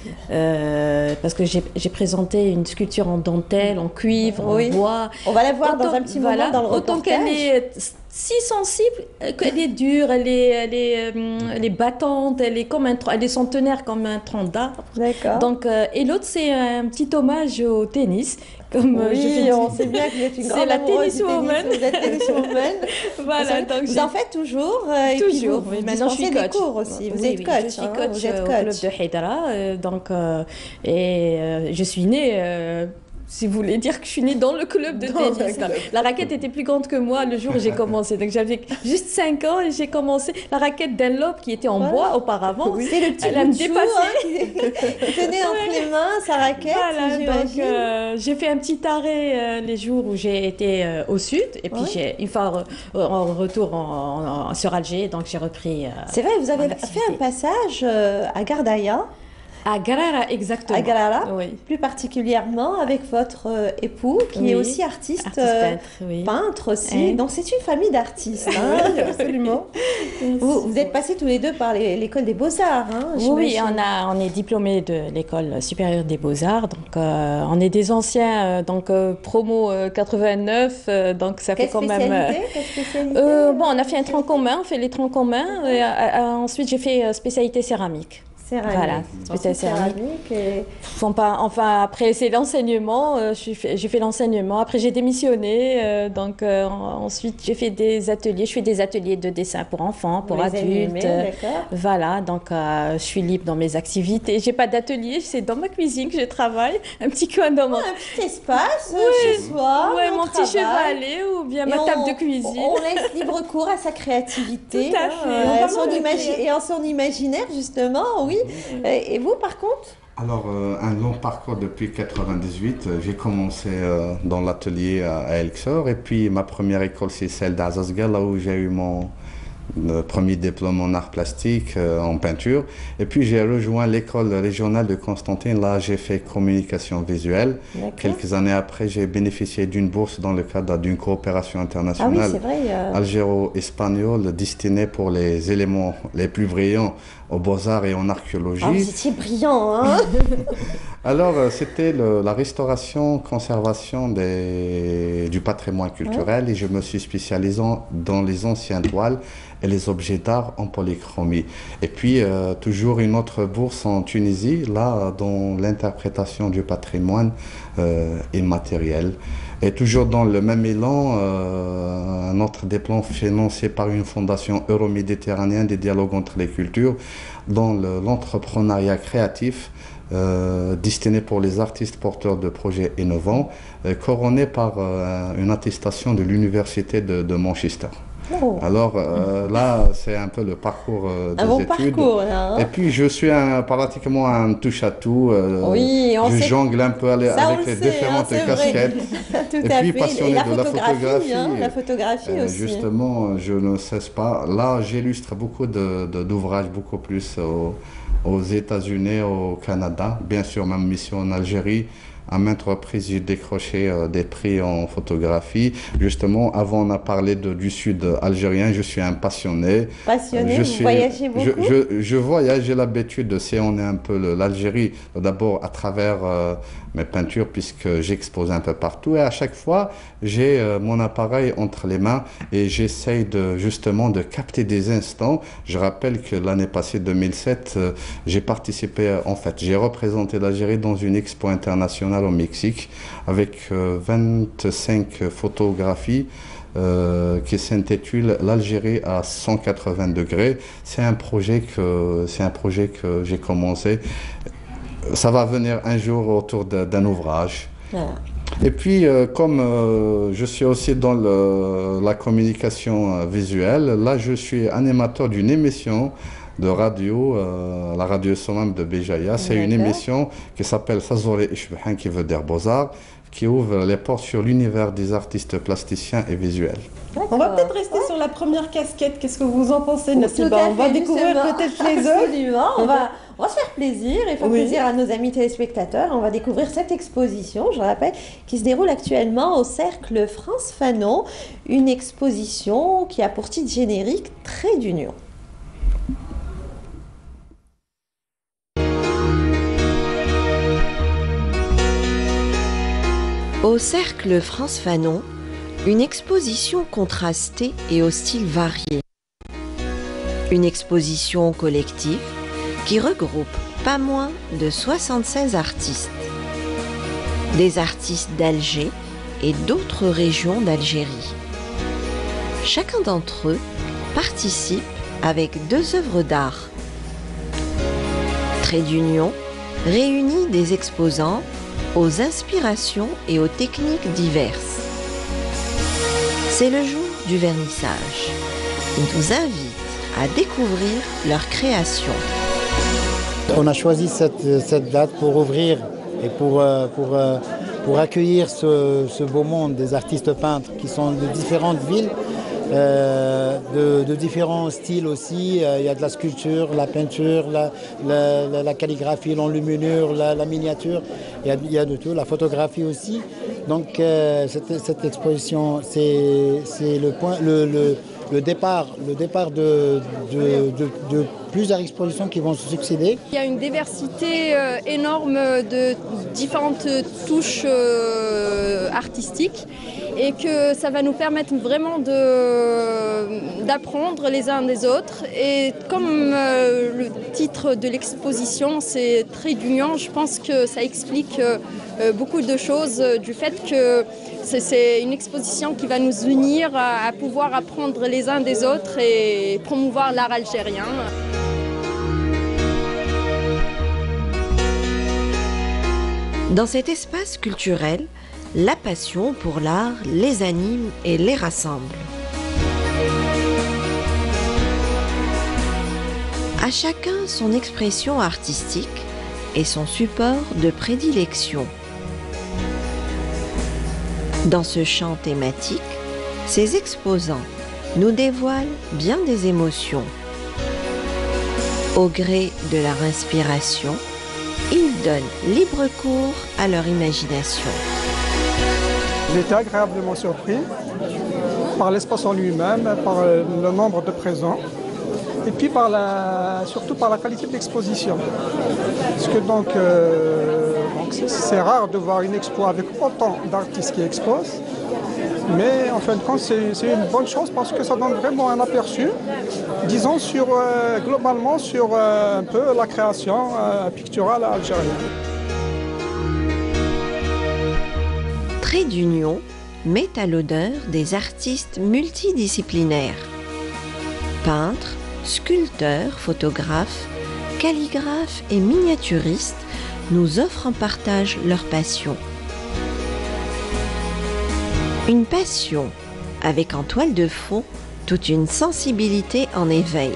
O: euh, parce que j'ai j'ai présenté une sculpture en dentelle, en cuivre,
M: Oui.
O: en bois.
M: On va la voir dans
O: Autant-
M: un petit
O: voilà,
M: moment dans le
O: autant
M: reportage.
O: qu'elle est si sensible, euh, qu'elle est dure, elle est, elle est, euh, elle est battante, elle est comme un, tronc- elle est centenaire comme un tronc d'arbre.
M: D'accord.
O: Donc, euh, et l'autre, c'est un petit hommage au tennis. Comme euh,
M: Oui,
O: je fais-
M: on sait bien que vous êtes une
O: C'est
M: grande
O: la
M: amoureuse du
O: tenniswoman.
M: tennis, vous êtes tenniswoman.
O: Voilà,
M: Vous-
O: donc
M: vous
O: j'ai-
M: en faites toujours euh, et puis
O: Toujours,
M: vous,
O: oui.
M: vous
O: Maintenant, je suis
M: dispensez
O: coach.
M: des cours aussi. Vous
O: Oui,
M: êtes
O: oui,
M: coach.
O: je suis
M: hein,
O: coach
M: vous êtes
O: euh, au
M: coach.
O: club de Haidara. euh, donc, euh, et euh, je suis née, euh, si vous voulez dire que je suis née dans le club de
M: Dans le
O: tennis.
M: club.
O: La raquette était plus grande que moi le jour où j'ai commencé. Donc, j'avais juste cinq ans et j'ai commencé. La raquette Dunlop qui était en bois auparavant,
M: Oui. C'est le petit
O: elle a me
M: bout de chou,
O: dépassé.
M: hein, qui- qui tenait entre les mains sa raquette,
O: Voilà, donc
M: j'imagine.
O: euh, j'ai fait un petit arrêt euh, les jours où j'ai été euh, au sud et puis
M: Ouais.
O: j'ai une fois re- en retour en, en- sur Alger, donc j'ai repris. euh,
M: C'est vrai, vous avez
O: mon
M: fait
O: activité.
M: un passage euh, à Gardaïa.
O: À Garara, exactement.
M: À Garara,
O: Oui.
M: plus particulièrement avec votre euh, époux qui
O: Oui.
M: est aussi artiste,
O: Artiste
M: euh,
O: peintre, oui.
M: peintre aussi.
O: Oui.
M: Donc c'est une famille d'artistes, hein, absolument. Vous, vous êtes passés tous les deux par les- l'école des beaux-arts, hein,
O: Oui,
M: j'imagine.
O: on, a, on est diplômés de l'école supérieure des beaux-arts, donc euh, on est des anciens, euh, donc euh, promo euh, quatre-vingt-neuf, euh, donc ça
M: Quelle
O: fait quand même.
M: spécialité, quelle spécialité
O: euh, bon, on a fait un tronc commun, on fait les troncs communs, et, euh, euh, ensuite j'ai fait euh, spécialité céramique.
M: Céramique.
O: Voilà,
M: Donc,
O: spécialité céramique.
M: céramique et-
O: Enfin, pas- enfin, après, c'est l'enseignement. euh, je suis fait- j'ai fait l'enseignement. Après, j'ai démissionné. euh, donc, euh, en- ensuite, j'ai fait des ateliers. Je fais des ateliers de dessin pour enfants, pour
M: Vous les
O: adultes.
M: animez,
O: euh,
M: d'accord.
O: voilà, donc euh, je suis libre dans mes activités. J'ai pas d'atelier, c'est dans ma cuisine que je travaille. Un petit coin dans mon.
M: Un petit espace euh,
O: Oui.
M: chez soi.
O: Ouais,
M: on
O: mon petit
M: travaille.
O: chevalet ou bien
M: Et
O: ma
M: on-
O: table de cuisine.
M: On laisse libre cours à sa créativité.
O: Tout à
M: hein,
O: fait.
M: euh,
O: On
M: à
O: parle
M: son
O: de
M: imagi-
O: créativité.
M: et en son imaginaire, justement, oui. Et, et vous, par contre
N: Alors, euh, un long parcours depuis quatre-vingt-dix-huit. Euh, J'ai commencé euh, dans l'atelier à, à El Ksor et puis ma première école, c'est celle d'Azazga, là où j'ai eu mon, le premier diplôme en art plastique, euh, en peinture. Et puis j'ai rejoint l'école régionale de Constantine. Là, j'ai fait communication visuelle. Quelques années après, j'ai bénéficié d'une bourse dans le cadre d'une coopération internationale
M: ah oui, vrai, euh...
N: algéro-espagnole destinée pour les éléments les plus brillants aux beaux-arts et en archéologie.
M: Ah, vous étiez brillant, hein.
N: Alors, c'était la restauration, conservation des, du patrimoine culturel ouais. et je me suis spécialisé dans les anciennes toiles et les objets d'art en polychromie. Et puis, euh, toujours une autre bourse en Tunisie, là, dans l'interprétation du patrimoine euh, immatériel. Et toujours dans le même élan, euh, un autre diplôme financé par une fondation euro-méditerranéenne des dialogues entre les cultures, dans l'entrepreneuriat créatif, euh, destiné pour les artistes porteurs de projets innovants, euh, couronné par euh, une attestation de l'université de, de Manchester. Oh. Alors euh, là, c'est un peu le parcours euh, des
M: un bon
N: études.
M: Parcours, là, hein.
N: Et puis je suis un, pratiquement un touche-à-tout. Euh,
M: oui, on
N: je
M: sait...
N: jongle un peu avec
M: Ça,
N: les
M: sait,
N: différentes
M: hein,
N: casquettes.
M: Tout
N: et
M: à
N: puis
M: fait.
N: passionné
M: et la
N: de la photographie.
M: Hein, la photographie
N: euh,
M: aussi.
N: Justement, je ne cesse pas. Là, j'illustre beaucoup de, de, d'ouvrages, beaucoup plus au, aux États-Unis, au Canada. Bien sûr, ma mission en Algérie. À maintes reprises, j'ai décroché euh, des prix en photographie. Justement, avant, on a parlé de, du sud algérien. Je suis un passionné.
M: Passionné,
N: je
M: vous
N: suis,
M: voyagez beaucoup
N: je, je, je voyage, j'ai l'habitude de sillonner un peu l'Algérie. D'abord à travers euh, mes peintures, puisque j'expose un peu partout. Et à chaque fois, j'ai euh, mon appareil entre les mains et j'essaye de, justement de capter des instants. Je rappelle que l'année passée, deux mille sept, euh, j'ai participé, en fait, j'ai représenté l'Algérie dans une expo internationale au Mexique avec euh, vingt-cinq photographies euh, qui s'intitule l'Algérie à cent quatre-vingts degrés. C'est un projet que c'est un projet que j'ai commencé. Ça va venir un jour autour d'un ouvrage. Ah. Et puis, euh, comme euh, je suis aussi dans le, la communication euh, visuelle, là, je suis animateur d'une émission de radio, euh, la radio Somam de Béjaïa. C'est une émission qui s'appelle Sazoré Ishbehan, qui veut dire Beaux-Arts, qui ouvre les portes sur l'univers des artistes plasticiens et visuels.
A: On va peut-être rester sur la première casquette. Qu'est-ce que vous en pensez, Nassiba? On va découvrir peut-être les autres.
M: Absolument. On va, on va se faire plaisir et faire oui. plaisir à nos amis téléspectateurs. On va découvrir cette exposition, je rappelle, qui se déroule actuellement au Cercle France Fanon. Une exposition qui a pour titre générique Trait d'union.
P: Au Cercle France Fanon, une exposition contrastée et au style varié. Une exposition collective qui regroupe pas moins de soixante-seize artistes. Des artistes d'Alger et d'autres régions d'Algérie. Chacun d'entre eux participe avec deux œuvres d'art. Trait d'union réunit des exposants aux inspirations et aux techniques diverses. C'est le jour du vernissage. Ils nous invitent à découvrir leur création.
Q: On a choisi cette, cette date pour ouvrir et pour, pour, pour accueillir ce, ce beau monde des artistes peintres qui sont de différentes villes, euh, de, de différents styles aussi. Il y a de la sculpture, la peinture, la, la, la, la calligraphie, l'enluminure, la, la miniature. Il y, a, il y a de tout, la photographie aussi. Donc euh, cette, cette exposition, c'est le, point, le, le, le départ, le départ de, de, de, de plusieurs expositions qui vont se succéder.
R: Il y a une diversité euh, énorme de différentes touches euh, artistiques et que ça va nous permettre vraiment d'apprendre les uns des autres. Et comme euh, le titre de l'exposition, c'est Trait d'union, je pense que ça explique euh, beaucoup de choses euh, du fait que c'est une exposition qui va nous unir à, à pouvoir apprendre les uns des autres et promouvoir l'art algérien.
P: Dans cet espace culturel, la passion pour l'art les anime et les rassemble. À chacun son expression artistique et son support de prédilection. Dans ce champ thématique, ces exposants nous dévoilent bien des émotions. Au gré de leur inspiration, ils donnent libre cours à leur imagination.
S: J'ai été agréablement surpris par l'espace en lui-même, par le nombre de présents et puis par la, surtout par la qualité de l'exposition. Parce que donc, euh, donc c'est rare de voir une expo avec autant d'artistes qui exposent. Mais en fin de compte, c'est une bonne chose parce que ça donne vraiment un aperçu, disons, sur, euh, globalement sur euh, un peu la création euh, picturale algérienne.
P: Trait d'Union met à l'honneur des artistes multidisciplinaires. Peintres, sculpteurs, photographes, calligraphes et miniaturistes nous offrent en partage leur passion. Une passion avec en toile de fond toute une sensibilité en éveil.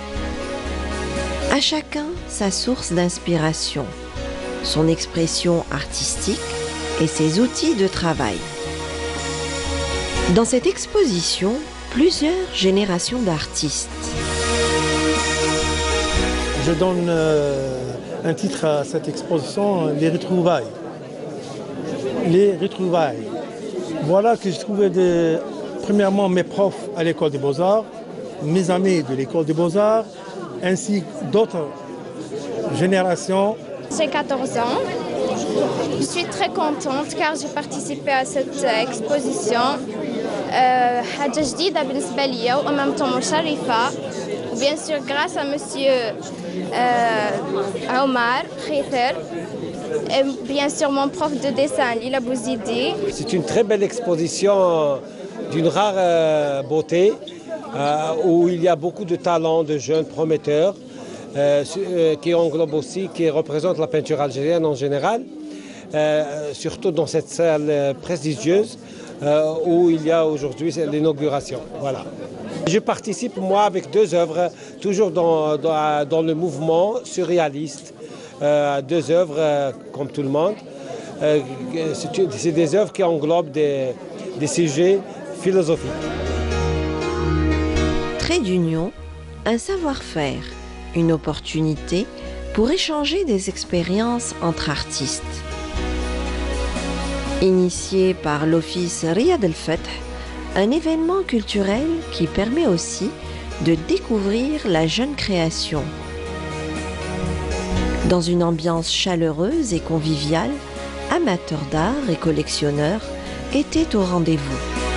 P: À chacun sa source d'inspiration, son expression artistique et ses outils de travail. Dans cette exposition, plusieurs générations d'artistes.
T: Je donne euh, un titre à cette exposition, les retrouvailles. Les retrouvailles. Voilà que je trouvais de, premièrement mes profs à l'école des Beaux-Arts, mes amis de l'école des Beaux-Arts, ainsi que d'autres générations.
U: J'ai quatorze ans. Je suis très contente car j'ai participé à cette exposition. حاجة جديدة بالنسبة لي وen même temps مشرفة. Bien sûr grâce à monsieur euh, Omar Khiter. Et bien sûr mon prof de dessin, Lila Bouzidi.
V: C'est une très belle exposition d'une rare euh, beauté euh, où il y a beaucoup de talents, de jeunes prometteurs euh, euh, qui englobe aussi, qui représentent la peinture algérienne en général, euh, surtout dans cette salle euh, prestigieuse euh, où il y a aujourd'hui l'inauguration. Voilà. Je participe moi avec deux œuvres, toujours dans, dans, dans le mouvement surréaliste. Euh, deux œuvres euh, comme tout le monde. Euh, c'est des œuvres qui englobent des, des sujets philosophiques.
P: Trait d'union, un savoir-faire, une opportunité pour échanger des expériences entre artistes. Initié par l'office Riyad El Fath, un événement culturel qui permet aussi de découvrir la jeune création. Dans une ambiance chaleureuse et conviviale, amateurs d'art et collectionneurs étaient au rendez-vous.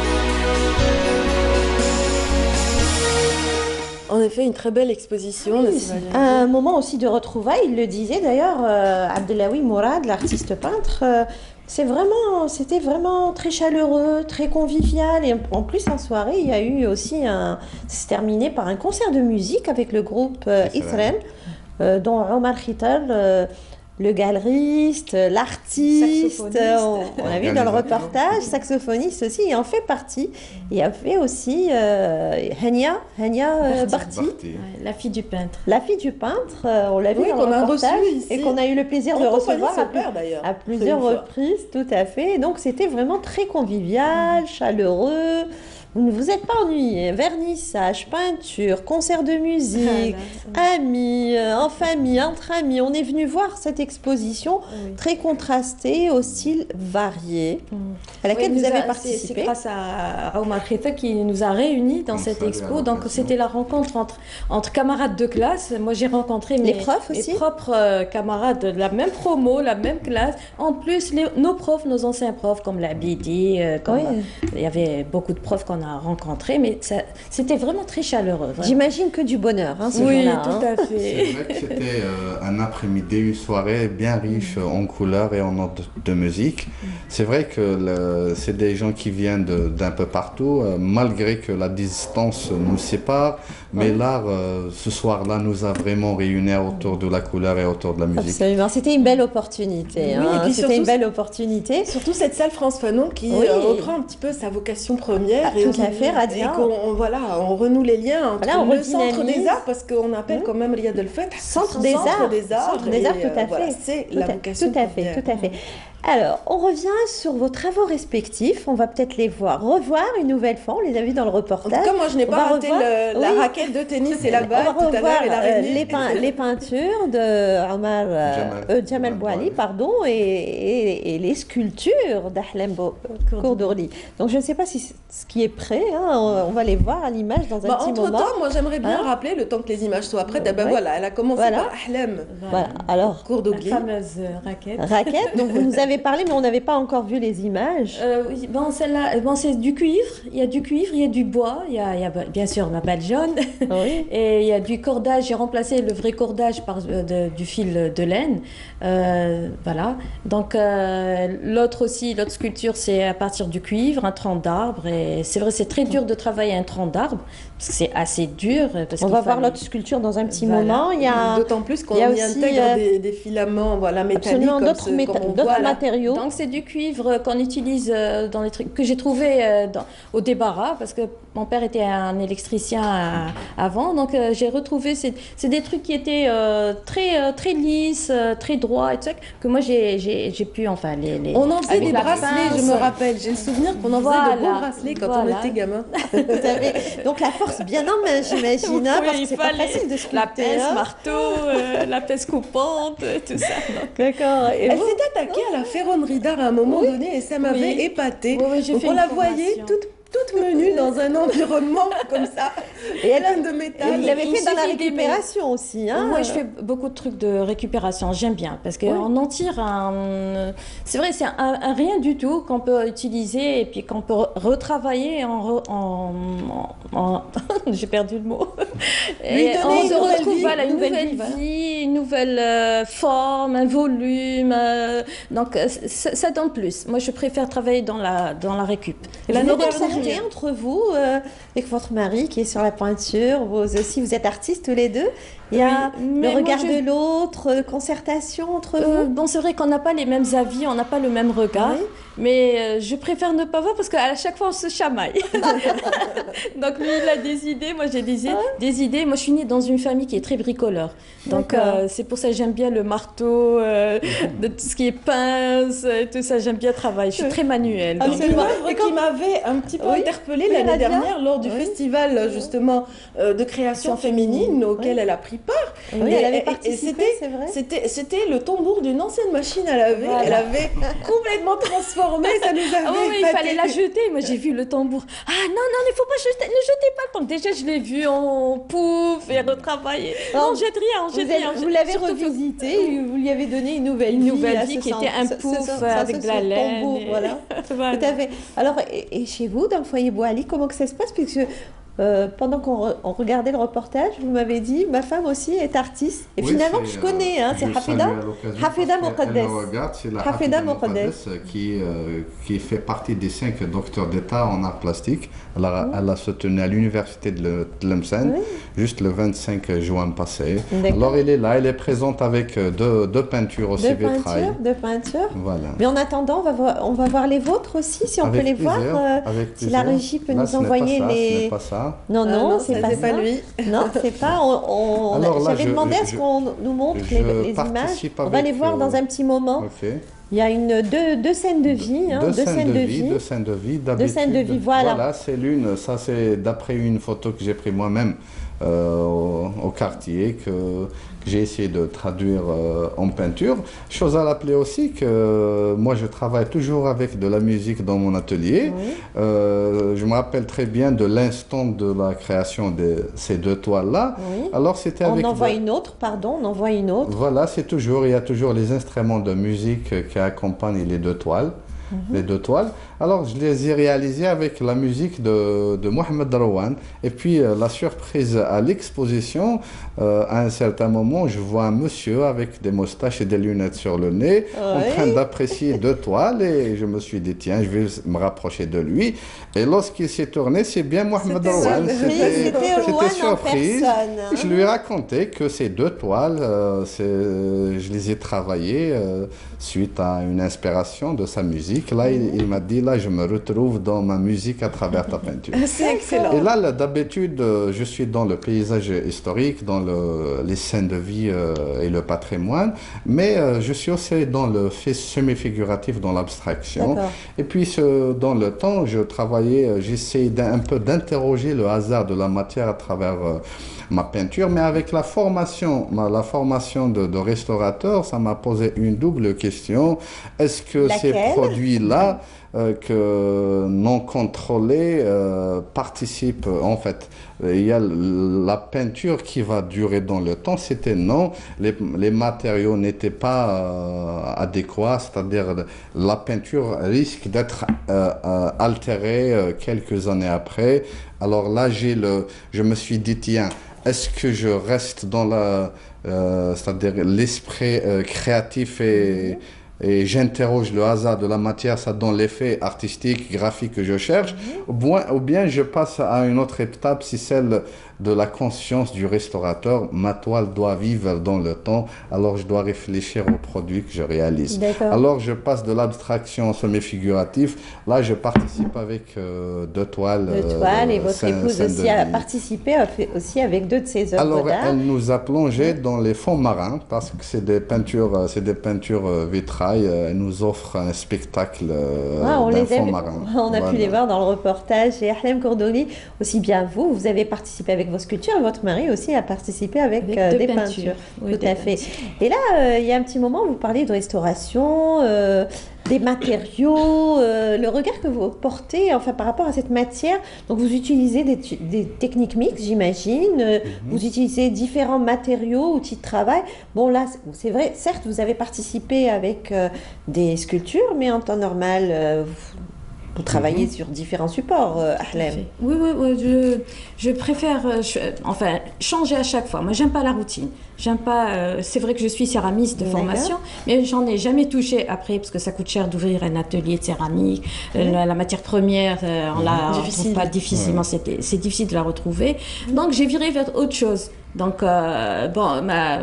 A: En effet, une très belle exposition.
M: Oui, un moment aussi de retrouvailles, il le disait d'ailleurs, euh, Abdelawi Mourad, l'artiste peintre, euh, c'est vraiment, c'était vraiment très chaleureux, très convivial. Et en plus, en soirée, il y a eu aussi un... C'est terminé par un concert de musique avec le groupe euh, Israël. Euh, dont Omar Khiter, euh, le galeriste, l'artiste, on, on a vu dans le reportage, saxophoniste aussi, il en fait partie. Il a fait aussi euh, Hania, Hania euh, Barti,
O: ouais, la fille du peintre.
M: La fille du peintre, euh, on l'a vu
A: oui,
M: dans le reportage
A: ici.
M: Et qu'on a eu le plaisir
A: en
M: de recevoir à,
A: père,
M: à plusieurs reprises, tout à fait. Donc c'était vraiment très convivial, mmh. chaleureux. Vous ne vous êtes pas ennuyé. Vernissage, peinture, concert de musique, ah, amis, euh, en famille, entre amis. On est venu voir cette exposition oui. très contrastée, au style varié, mmh. à laquelle oui, vous avez a, participé.
O: C'est grâce à, à Omar Khiter qui nous a réunis dans cette expo. Donc c'était la rencontre entre, entre camarades de classe. Moi j'ai rencontré mes,
M: les profs aussi.
O: mes propres euh, camarades de la même promo, la même classe. En plus, les, nos profs, nos anciens profs, comme la Bidi, euh, comme, oui. euh, il y avait beaucoup de profs qu'on a rencontrés, mais c'était vraiment très chaleureux.
M: J'imagine que du bonheur, hein, ce
O: oui,
M: jour-là.
O: tout
M: hein.
O: à fait.
N: C'est vrai que c'était euh, un après-midi, une soirée bien riche en couleurs et en notes de musique. C'est vrai que c'est des gens qui viennent d'un peu partout, euh, malgré que la distance nous sépare, mais ouais. l'art, euh, ce soir-là, nous a vraiment réunis autour de la couleur et autour de la musique.
M: Absolument, c'était une belle opportunité.
A: Oui,
M: hein. C'était une belle opportunité.
A: Surtout cette salle France Fanon qui oui. euh, reprend un petit peu sa vocation première.
M: Ah,
A: et
M: tout à fait, Radia.
A: Et qu'on voilà, on renoue les liens entre
M: voilà, on
A: le centre des arts, parce qu'on appelle mmh. quand même Riyad El Fath
M: centre des arts.
A: Des arts,
M: centre des arts, tout à fait.
A: Voilà, c'est la vocation
M: tout à fait, tout à fait. Alors, on revient sur vos travaux respectifs. On va peut-être les voir, revoir une nouvelle fois. On les a vus dans le reportage.
A: En tout cas, moi, je n'ai pas raté le, la
M: oui.
A: raquette de tennis et la balle
M: On va
A: tout à l'heure.
M: revoir euh, les, pein les peintures de Omar euh, euh, Jamal Bouali, pardon, et, et, et les sculptures d'Ahlem Kourdourli. Donc, je ne sais pas si ce qui est prêt. Hein, on, on va les voir à l'image dans un
A: bah,
M: petit
A: entre
M: moment.
A: Entre temps, moi, j'aimerais bien hein? rappeler, le temps que les images soient prêtes, eh ben, ouais. voilà, elle a commencé voilà. par Ahlem.
M: Voilà. Alors,
O: Kourdourli. La fameuse raquette.
M: Raquette. Donc, vous nous avez parlé, mais on n'avait pas encore vu les images.
O: Euh, oui, bon, celle-là, bon, c'est du cuivre. Il y a du cuivre, il y a du bois, il y a, il y a bien sûr ma balle jaune. Oui. Et il y a du cordage. J'ai remplacé le vrai cordage par euh, de, du fil de laine. Euh, voilà. Donc euh, l'autre aussi, l'autre sculpture, c'est à partir du cuivre, un tronc d'arbre. Et c'est vrai, c'est très dur de travailler un tronc d'arbre parce que c'est assez dur. Parce
M: On va
O: fallait...
M: voir l'autre sculpture dans un petit voilà. moment. Il
A: y a d'autant plus qu'on y, y intègre euh... des, des filaments, voilà, métalliques, comme
M: d'autres méta
A: voit,
M: matériaux.
O: Donc c'est du cuivre qu'on utilise dans les trucs que j'ai trouvé dans, au débarras parce que mon père était un électricien à, avant, donc euh, j'ai retrouvé c'est des trucs qui étaient euh, très euh, très lisses, euh, très droits et tout ça, que moi j'ai pu enfin les, les
A: on en faisait des bracelets, pince. Je me rappelle, j'ai le souvenir qu'on en
O: voilà.
A: faisait de beaux bracelets quand voilà. on était gamin.
M: Vous avez donc la force bien en main, j'imagine, oui, hein, parce que c'est pas facile de sculpter.
O: La pince, hein. marteau, euh, la pince coupante, tout ça.
M: D'accord.
A: Elle s'est attaquée à la ferronnerie d'art à un moment oui. donné et ça m'avait oui. épatée.
O: Oui, oui,
A: donc on la voyait toute toute menue dans un environnement comme ça, et elle a de métal.
M: Vous l'avez fait dans la récupération aussi, hein?
O: Moi, je fais beaucoup de trucs de récupération. J'aime bien parce qu'on oui. en tire un. C'est vrai, c'est un, un rien du tout qu'on peut utiliser et puis qu'on peut retravailler en. Re... en, en, en... J'ai perdu le mot.
A: Et on se retrouve
O: voilà, une nouvelle, nouvelle vie, voilà. vie, une nouvelle euh, forme, un volume. Euh, donc ça, ça donne plus. Moi, je préfère travailler dans la dans la récup.
M: Et la entre vous, euh, avec votre mari qui est sur la peinture, vous aussi, vous êtes artistes tous les deux. Il y a oui, le regard moi, je... de l'autre, concertation entre
O: euh,
M: vous.
O: Bon, c'est vrai qu'on n'a pas les mêmes avis, on n'a pas le même regard, oui. mais euh, je préfère ne pas voir parce qu'à chaque fois on se chamaille. Donc lui, il a des idées, moi j'ai des, ah. des idées. Moi, je suis née dans une famille qui est très bricoleur. Donc euh, c'est pour ça que j'aime bien le marteau, euh, de tout ce qui est pince, et tout ça. J'aime bien travailler. Je suis très manuelle.
A: Ah, c'est une œuvre qui m'avait un petit peu oui. interpellée oui, l'année dernière lors du oui. festival justement euh, de création féminine auquel oui. elle a pris part.
M: Oui, et, elle avait participé, c'est vrai.
A: C'était le tambour d'une ancienne machine à laver. Voilà. Elle avait complètement transformé, ça nous avait
O: ah oui, oui, il fallait la jeter. Moi, j'ai vu le tambour. Ah non, non, il ne faut pas jeter, ne jetez pas le tambour. Déjà, je l'ai vu en pouf et retravaillé. Non, on jette rien, on jette rien.
M: Vous l'avez revisité, que... vous lui avez donné une nouvelle
O: une
M: vie.
O: Une nouvelle vie qui était un pouf ça, ça, avec de la laine.
M: Tambour, et... voilà. voilà. Tout à fait. Alors, et, et chez vous, dans le foyer Bouali, comment que ça se passe? Puisque Euh, pendant qu'on re on regardait le reportage, vous m'avez dit ma femme aussi est artiste. Et oui, finalement, je connais, hein, c'est Hafida. Hafida Moukaddes.
N: C'est la Hafida Moukaddes qui, euh, qui fait partie des cinq docteurs d'État en arts plastiques. Elle a, oui. elle a soutenu à l'université de Tlemcen, oui. juste le vingt-cinq juin passé. Alors, elle est là, elle est présente avec deux, deux peintures aussi vitrailles.
M: Deux peintures.
N: Voilà.
M: Mais en attendant, on va voir, on va voir les vôtres aussi, si on
N: avec
M: peut les
N: plaisir,
M: voir. Euh, si la régie peut
N: là,
M: nous envoyer
N: ça,
M: les.
N: Ce n'est pas ça.
M: Non, non,
A: euh, non
M: c'est pas,
A: pas lui.
M: Non, c'est pas. J'avais demandé à ce qu'on nous montre les, les images. On va les voir euh, dans un petit moment.
N: Okay.
M: Il y a une, deux, deux scènes de vie. Hein,
N: deux,
M: deux
N: scènes, scènes de, de vie. Deux scènes de vie.
M: Deux scènes de vie, voilà.
N: Voilà, c'est l'une. Ça, c'est d'après une photo que j'ai prise moi-même euh, au, au quartier, que, que j'ai essayé de traduire euh, en peinture. Chose à rappeler aussi que euh, moi, je travaille toujours avec de la musique dans mon atelier. Oui. Euh, je me rappelle très bien de l'instant de la création de ces deux toiles-là.
M: Oui.
N: Alors, c'était avec...
M: On envoie
N: de...
M: une autre, pardon, on envoie une autre.
N: Voilà, c'est toujours, il y a toujours les instruments de musique qui accompagnent les deux toiles. Mm-hmm. Les deux toiles. Alors, je les ai réalisées avec la musique de, de Mohamed Rouane. Et puis, euh, la surprise à l'exposition, euh, à un certain moment, je vois un monsieur avec des moustaches et des lunettes sur le nez, oui. en train d'apprécier deux toiles. Et je me suis dit, tiens, je vais me rapprocher de lui. Et lorsqu'il s'est tourné, c'est bien Mohamed Rouane. C'était surprise. Je lui ai raconté que ces deux toiles, euh, je les ai travaillées euh, suite à une inspiration de sa musique. Là, il, il m'a dit, là, je me retrouve dans ma musique à travers ta peinture.
A: C'est excellent.
N: Et là, là, d'habitude, euh, je suis dans le paysage historique, dans le, les scènes de vie euh, et le patrimoine, mais euh, je suis aussi dans le fait semi-figuratif, dans l'abstraction. Et puis, ce, dans le temps, je travaillais, euh, j'essayais un peu d'interroger le hasard de la matière à travers euh, ma peinture, mais avec la formation, ma, la formation de, de restaurateur, ça m'a posé une double question. Est-ce que
M: Laquelle?
N: ces produits-là, euh, que non contrôlés, euh, participent, en fait, il y a la peinture qui va durer dans le temps, c'était non, les, les matériaux n'étaient pas euh, adéquats, c'est-à-dire la peinture risque d'être euh, euh, altérée euh, quelques années après. Alors là, j'ai le, je me suis dit, tiens, est-ce que je reste dans la, euh, c'est-à-dire l'esprit euh, créatif et, et j'interroge le hasard de la matière, ça donne l'effet artistique, graphique que je cherche, ou bien, ou bien je passe à une autre étape, c'est celle de la conscience du restaurateur. Ma toile doit vivre dans le temps, alors je dois réfléchir aux produits que je réalise. Alors je passe de l'abstraction au semi-figuratif. Là, je participe avec euh, deux toiles.
M: Deux toiles,
N: euh,
M: et votre
N: scène,
M: épouse
N: scène
M: aussi a participé a fait aussi avec deux de ses œuvres
N: Alors,
M: d'art.
N: elle nous a plongé dans les fonds marins parce que c'est des peintures, c'est des peintures vitrailles. Elle nous offre un spectacle euh,
M: Ah, on
N: d'un
M: les
N: fond
M: aime.
N: marin.
M: On a
N: Voilà.
M: pu les voir dans le reportage. Et Ahlem Kourdoli, aussi bien vous, vous avez participé avec vos sculptures, et votre mari aussi a participé avec,
O: Avec
M: euh,
O: deux
M: des
O: peintures.
M: peintures.
O: Oui,
M: Tout
O: des
M: à fait.
O: peintures.
M: Et là, euh, il y a un petit moment, vous parliez de restauration, euh, des matériaux, euh, le regard que vous portez, enfin par rapport à cette matière. Donc vous utilisez des, des techniques mixtes, j'imagine. euh,
N: Mhm.
M: Vous utilisez différents matériaux, outils de travail. Bon là, c'est- c'est vrai, certes, vous avez participé avec euh, des sculptures, mais en temps normal, euh, vous, vous travaillez
O: Mhm.
M: sur différents supports, euh, Ahlem.
O: Oui, oui, oui, je, je préfère euh, je- enfin, changer à chaque fois. Moi, j'aime pas la routine. J'aime pas. euh, c'est vrai que je suis céramiste de
M: D'accord.
O: formation, mais j'en ai jamais touché après parce que ça coûte cher d'ouvrir un atelier de céramique. Euh,
M: Mhm.
O: la, la matière première, euh, on la retrouve
M: Difficile.
O: pas difficilement. C'est c'est difficile de la retrouver. Donc, j'ai viré vers autre chose. Donc, euh, bon, ma,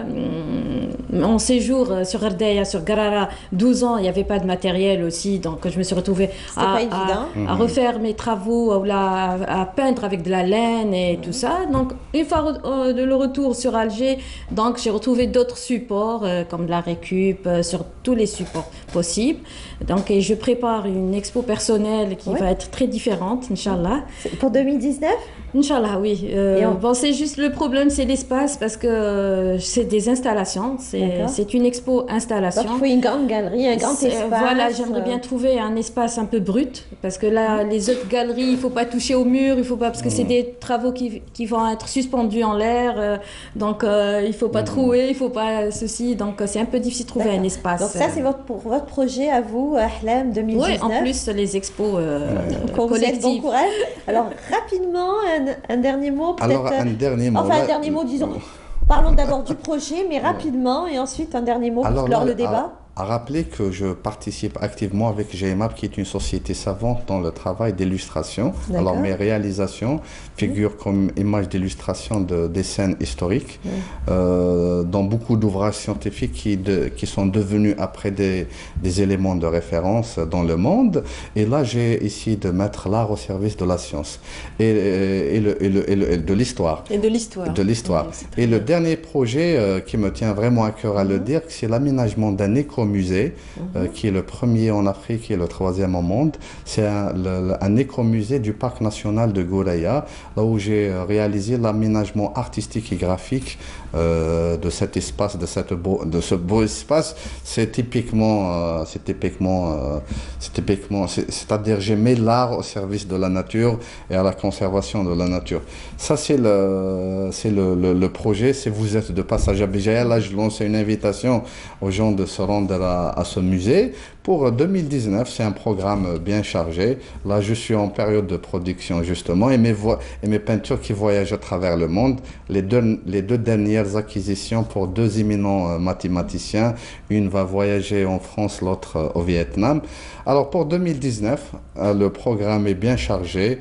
O: mm, mon séjour euh, sur Ardea, sur Garara, douze ans, il n'y avait pas de matériel aussi. Donc, je me suis retrouvée
M: C'était
O: à,
M: pas évident.
O: à, à refaire mes travaux, ou là, à peindre avec de la laine et tout ça. Donc, une fois re- euh, de le retour sur Alger, donc j'ai retrouvé d'autres supports, euh, comme de la récup, euh, sur tous les supports possibles. Donc, et je prépare une expo personnelle qui
M: Ouais.
O: va être très différente, Inch'Allah.
M: Pour deux mille dix-neuf
O: Inch'Allah, oui. Euh,
M: Et on-
O: Bon, c'est juste le problème, c'est l'espace parce que euh, c'est des installations. C'est
M: D'accord.
O: c'est une expo installation.
M: Donc il faut une grande galerie, un grand
O: C'est-
M: espace.
O: Voilà, j'aimerais bien trouver un espace un peu brut parce que là, les autres galeries, il faut pas toucher au mur, il faut pas parce que c'est des travaux qui, qui vont être suspendus en l'air, euh, donc euh, il faut pas trouer, il faut pas ceci, donc euh, c'est un peu difficile de trouver un
M: D'accord.
O: espace.
M: Donc ça, c'est votre, pour votre projet à vous, Ahlem deux mille
O: Oui,
M: dix-neuf.
O: en plus les expos euh,
M: Qu'on vous souhaite bon
O: collectives.
M: courage. Alors rapidement, un, un dernier mot peut-être.
N: Alors, un dernier mot.
M: Enfin, un
N: Là,
M: dernier mot, disons. Parlons d'abord du projet, mais rapidement, et ensuite un dernier mot pour
N: Alors
M: clore
N: là,
M: le débat.
N: À, à rappeler que je participe activement avec G M A P, qui est une société savante dans le travail d'illustration.
M: D'accord.
N: Alors mes réalisations figurent comme images d'illustration de, des scènes historiques,
M: Oui.
N: euh, dans beaucoup d'ouvrages scientifiques qui, de- qui sont devenus après des, des éléments de référence dans le monde. Et là, j'ai essayé de mettre l'art au service de la science et, et, le- et le- et le- et de l'histoire.
A: Et de l'histoire.
N: De l'histoire. Et le dernier projet euh, qui me tient vraiment à cœur à le dire, c'est l'aménagement d'un écomusée, euh, qui est le premier en Afrique et le troisième au monde. C'est un, le- le- un écomusée du parc national de Gouraya, là où j'ai euh, réalisé l'aménagement artistique et graphique euh, de cet espace, de, cette beau, de ce beau espace. C'est typiquement, euh, c'est typiquement, euh, c'est typiquement, c'est- c'est-à-dire j'ai mis l'art au service de la nature et à la conservation de la nature. Ça, c'est le, c'est le, le, le projet. Si vous êtes de passage à Béjaïa, là, je lance une invitation aux gens de se rendre à, à ce musée. Pour deux mille dix-neuf, c'est un programme bien chargé. Là, je suis en période de production, justement, et mes, vo- et mes peintures qui voyagent à travers le monde. Les deux, les deux dernières acquisitions pour deux éminents euh, mathématiciens. Une va voyager en France, l'autre euh, au Vietnam. Alors, pour deux mille dix-neuf, euh, le programme est bien chargé.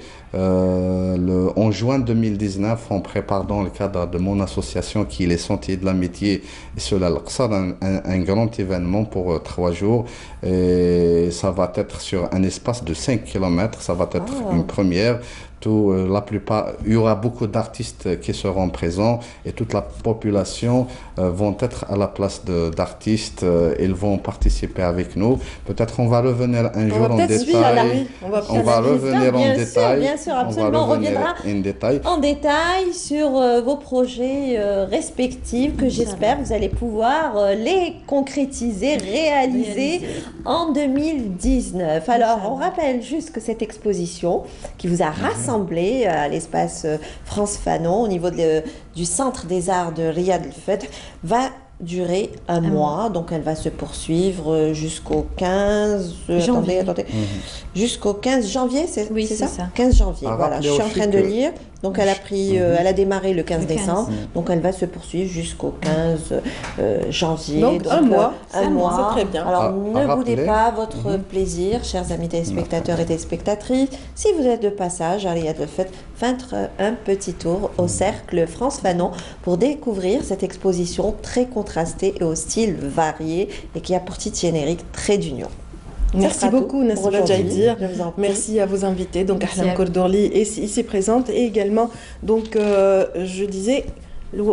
N: Euh, le, en juin deux mille dix-neuf, on prépare dans le cadre de mon association qui est les Sentiers de l'Amitié et sur l'Al-Aqsa, un, un, un grand événement pour euh, trois jours. Et, Et ça va être sur un espace de cinq kilomètres, ça va être
M: Ah.
N: une première. Tout, euh, la plupart, il y aura beaucoup d'artistes qui seront présents et toute la population euh, vont être à la place de- d'artistes. euh, ils vont participer avec nous. Peut-être on va revenir un
M: On
N: jour
M: va
N: en
M: peut-être suivre,
N: détail.
M: oui. On va
N: On
M: peut-être
N: va
M: suivre ça,
N: revenir en
M: bien sûr,
N: détail.
M: bien sûr,
N: On va
M: absolument, on
N: revenir
M: reviendra
N: en détail.
M: en détail sur euh, vos projets euh, respectifs que j'espère vous allez pouvoir euh, les concrétiser, réaliser en deux mille dix-neuf. Alors, on rappelle juste que cette exposition qui vous a rassemblé à l'espace euh, France Fanon au niveau de- du Centre des Arts de Riyad El Feth va durer un, mois, donc elle va se poursuivre euh, jusqu'au quinze euh,
O: Janvier.
M: attendez, attendez, jusqu'au quinze janvier, c'est
O: Oui,
M: c'est
O: c'est
M: ça,
O: ça.
M: quinze janvier,
N: À
M: voilà,
N: rappeler
M: je suis en
N: aussi
M: train de
N: que-
M: lire. Donc elle a pris, euh, elle a démarré le quinze
O: Le quinze.
M: décembre, donc elle va se poursuivre jusqu'au quinze euh, janvier.
A: Donc, un
M: euh,
A: mois.
M: un
A: C'est
M: mois.
A: bon, c'est très bien.
M: Alors
N: À-
M: ne
N: à
M: boudez
N: rappeler.
M: pas votre
N: Mhm.
M: plaisir, chers amis téléspectateurs et téléspectatrices. Si vous êtes de passage à Riyad El Feth, faites un petit tour au cercle France Fanon pour découvrir cette exposition très contrastée et au style varié et qui a pour titre générique Trait d'union. Ça
A: Merci
M: sera tout
A: beaucoup,
M: pour
A: Nassiba
M: aujourd'hui.
A: Jaïdir.
M: Je vous en prie.
A: Merci à vos invités, donc
O: Merci
A: Ahlam
O: à vous.
A: Kordourli est ici présente et également, donc euh, je disais, le-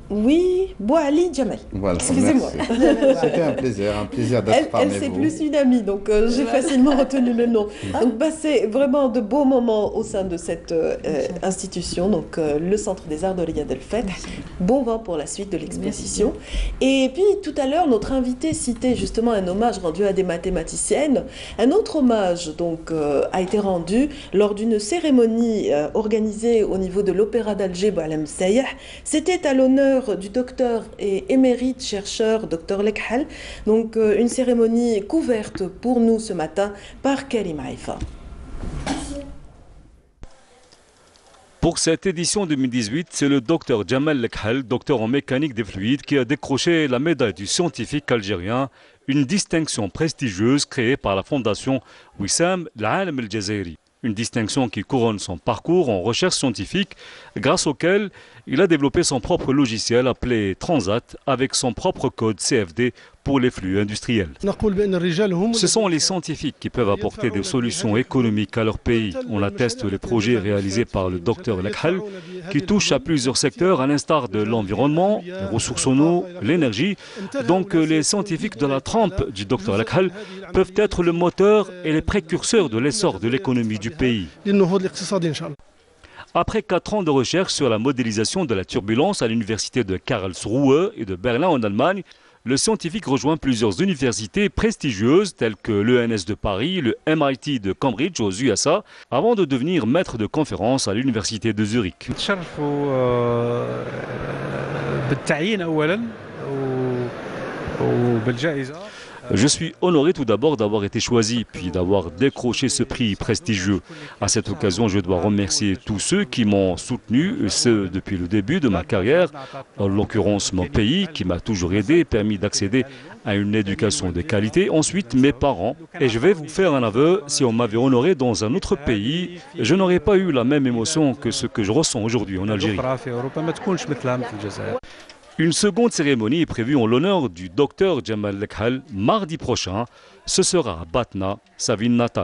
A: oui, Bouali Jamal.
N: Voilà,
A: Excusez-moi.
N: merci. C'était un plaisir, un plaisir d'être
A: Elle,
N: parmi
A: elle c'est
N: vous.
A: plus une amie, donc euh, j'ai facilement retenu le nom. Donc passez vraiment de beaux moments au sein de cette euh, euh, institution, donc euh, le Centre des Arts de Riyad El Feth. Bon vent pour la suite de l'exposition. Et puis tout à l'heure, notre invité citait justement un hommage rendu à des mathématiciennes. Un autre hommage donc euh, a été rendu lors d'une cérémonie euh, organisée au niveau de l'Opéra d'Alger, Boualem Sayah. C'était à l'honneur du docteur et émérite chercheur docteur Lekhal. Donc euh, une cérémonie couverte pour nous ce matin par Karim Haïfa.
F: Pour cette édition deux mille dix-huit, c'est le docteur Jamal Lekhal, docteur en mécanique des fluides, qui a décroché la médaille du scientifique algérien, une distinction prestigieuse créée par la fondation Wissam L'Alam El Jazairi. Une distinction qui couronne son parcours en recherche scientifique, grâce auquel il a développé son propre logiciel appelé Transat, avec son propre code C F D pour les flux industriels. Ce sont les scientifiques qui peuvent apporter des solutions économiques à leur pays. On atteste les projets réalisés par le docteur Lekhal, qui touchent à plusieurs secteurs, à l'instar de l'environnement, les ressources en eau, l'énergie. Donc les scientifiques de la trempe du docteur Lekhal peuvent être le moteur et les précurseurs de l'essor de l'économie du pays. Après quatre ans de recherche sur la modélisation de la turbulence à l'université de Karlsruhe et de Berlin en Allemagne, le scientifique rejoint plusieurs universités prestigieuses telles que l'E N S de Paris, le M I T de Cambridge aux U S A, avant de devenir maître de conférence à l'université de Zurich. Je suis honoré tout d'abord d'avoir été choisi, puis d'avoir décroché ce prix prestigieux. À cette occasion, je dois remercier tous ceux qui m'ont soutenu, et ce depuis le début de ma carrière, en l'occurrence mon pays, qui m'a toujours aidé et permis d'accéder à une éducation de qualité. Ensuite, mes parents. Et je vais vous faire un aveu, si on m'avait honoré dans un autre pays, je n'aurais pas eu la même émotion que ce que je ressens aujourd'hui en Algérie. Une seconde cérémonie est prévue en l'honneur du docteur Jamal Lekhal mardi prochain. Ce sera à Batna, sa ville natale.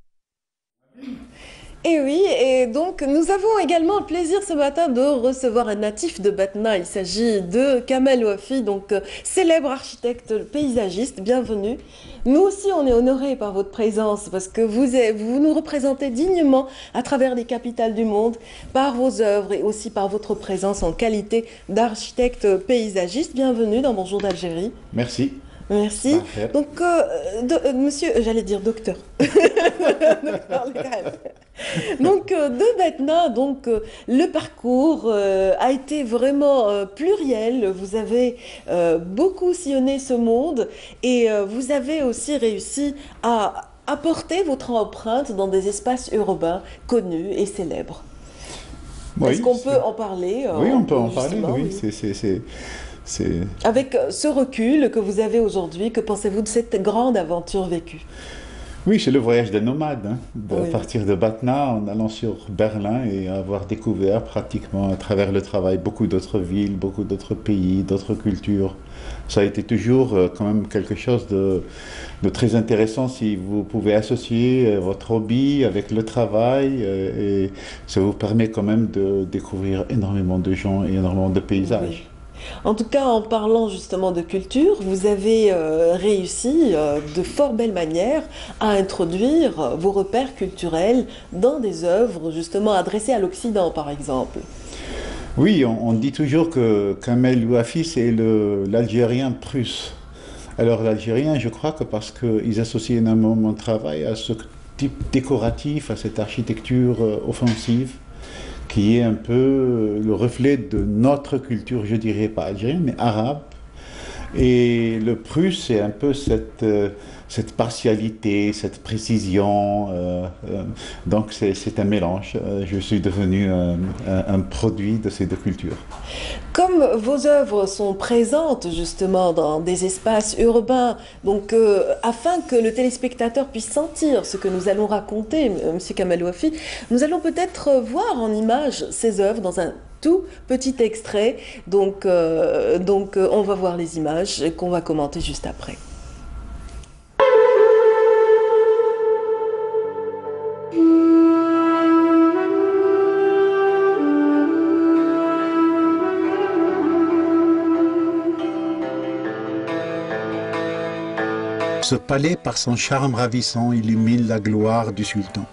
A: Et oui, et donc nous avons également le plaisir ce matin de recevoir un natif de Batna. Il s'agit de Kamel Wafi, donc euh, célèbre architecte paysagiste. Bienvenue. Nous aussi, on est honorés par votre présence parce que vous, êtes- vous nous représentez dignement à travers les capitales du monde par vos œuvres et aussi par votre présence en qualité d'architecte paysagiste. Bienvenue dans Bonjour d'Algérie.
N: Merci.
A: Merci.
N: Parfait.
A: Donc, euh, de- euh, monsieur, j'allais dire docteur. Docteur Lekhal. Donc, euh, de Batna, donc, euh, le parcours euh, a été vraiment euh, pluriel. Vous avez euh, beaucoup sillonné ce monde et euh, vous avez aussi réussi à apporter votre empreinte dans des espaces urbains connus et célèbres.
N: Oui,
A: Est-ce qu'on
N: c'est-
A: peut en parler euh,
N: Oui, on peut en parler,
A: justement,
N: oui. C'est- c'est- c'est- c'est-
A: Avec ce recul que vous avez aujourd'hui, que pensez-vous de cette grande aventure vécue?
B: Oui, c'est le voyage des nomades, hein, de
A: Oui.
B: partir de Batna en allant sur Berlin et avoir découvert pratiquement à travers le travail beaucoup d'autres villes, beaucoup d'autres pays, d'autres cultures. Ça a été toujours euh, quand même quelque chose de, de très intéressant si vous pouvez associer euh, votre hobby avec le travail euh, et ça vous permet quand même de découvrir énormément de gens et énormément de paysages.
A: En tout cas, en parlant justement de culture, vous avez euh, réussi euh, de fort belle manière à introduire euh, vos repères culturels dans des œuvres justement adressées à l'Occident, par exemple.
B: Oui, on, on dit toujours que Kamel Ouafi, c'est le- l'Algérien prusse. Alors l'Algérien, je crois que parce qu'ils associent énormément de travail à ce type décoratif, à cette architecture euh, offensive, qui est un peu euh, le reflet de notre culture, je dirais pas algérienne, mais arabe. Et le prusse, c'est un peu cette, euh, cette partialité, cette précision. euh, euh, donc c'est c'est un mélange. Euh, je suis devenu un, un- un produit de ces deux cultures.
A: Comme vos œuvres sont présentes justement dans des espaces urbains, donc euh, afin que le téléspectateur puisse sentir ce que nous allons raconter, M. Kamel Ouafi, nous allons peut-être voir en images ces œuvres dans un tout petit extrait. Donc, euh, donc euh, on va voir les images qu'on va commenter juste après.
C: Ce palais, par son charme ravissant, illumine la gloire du sultan.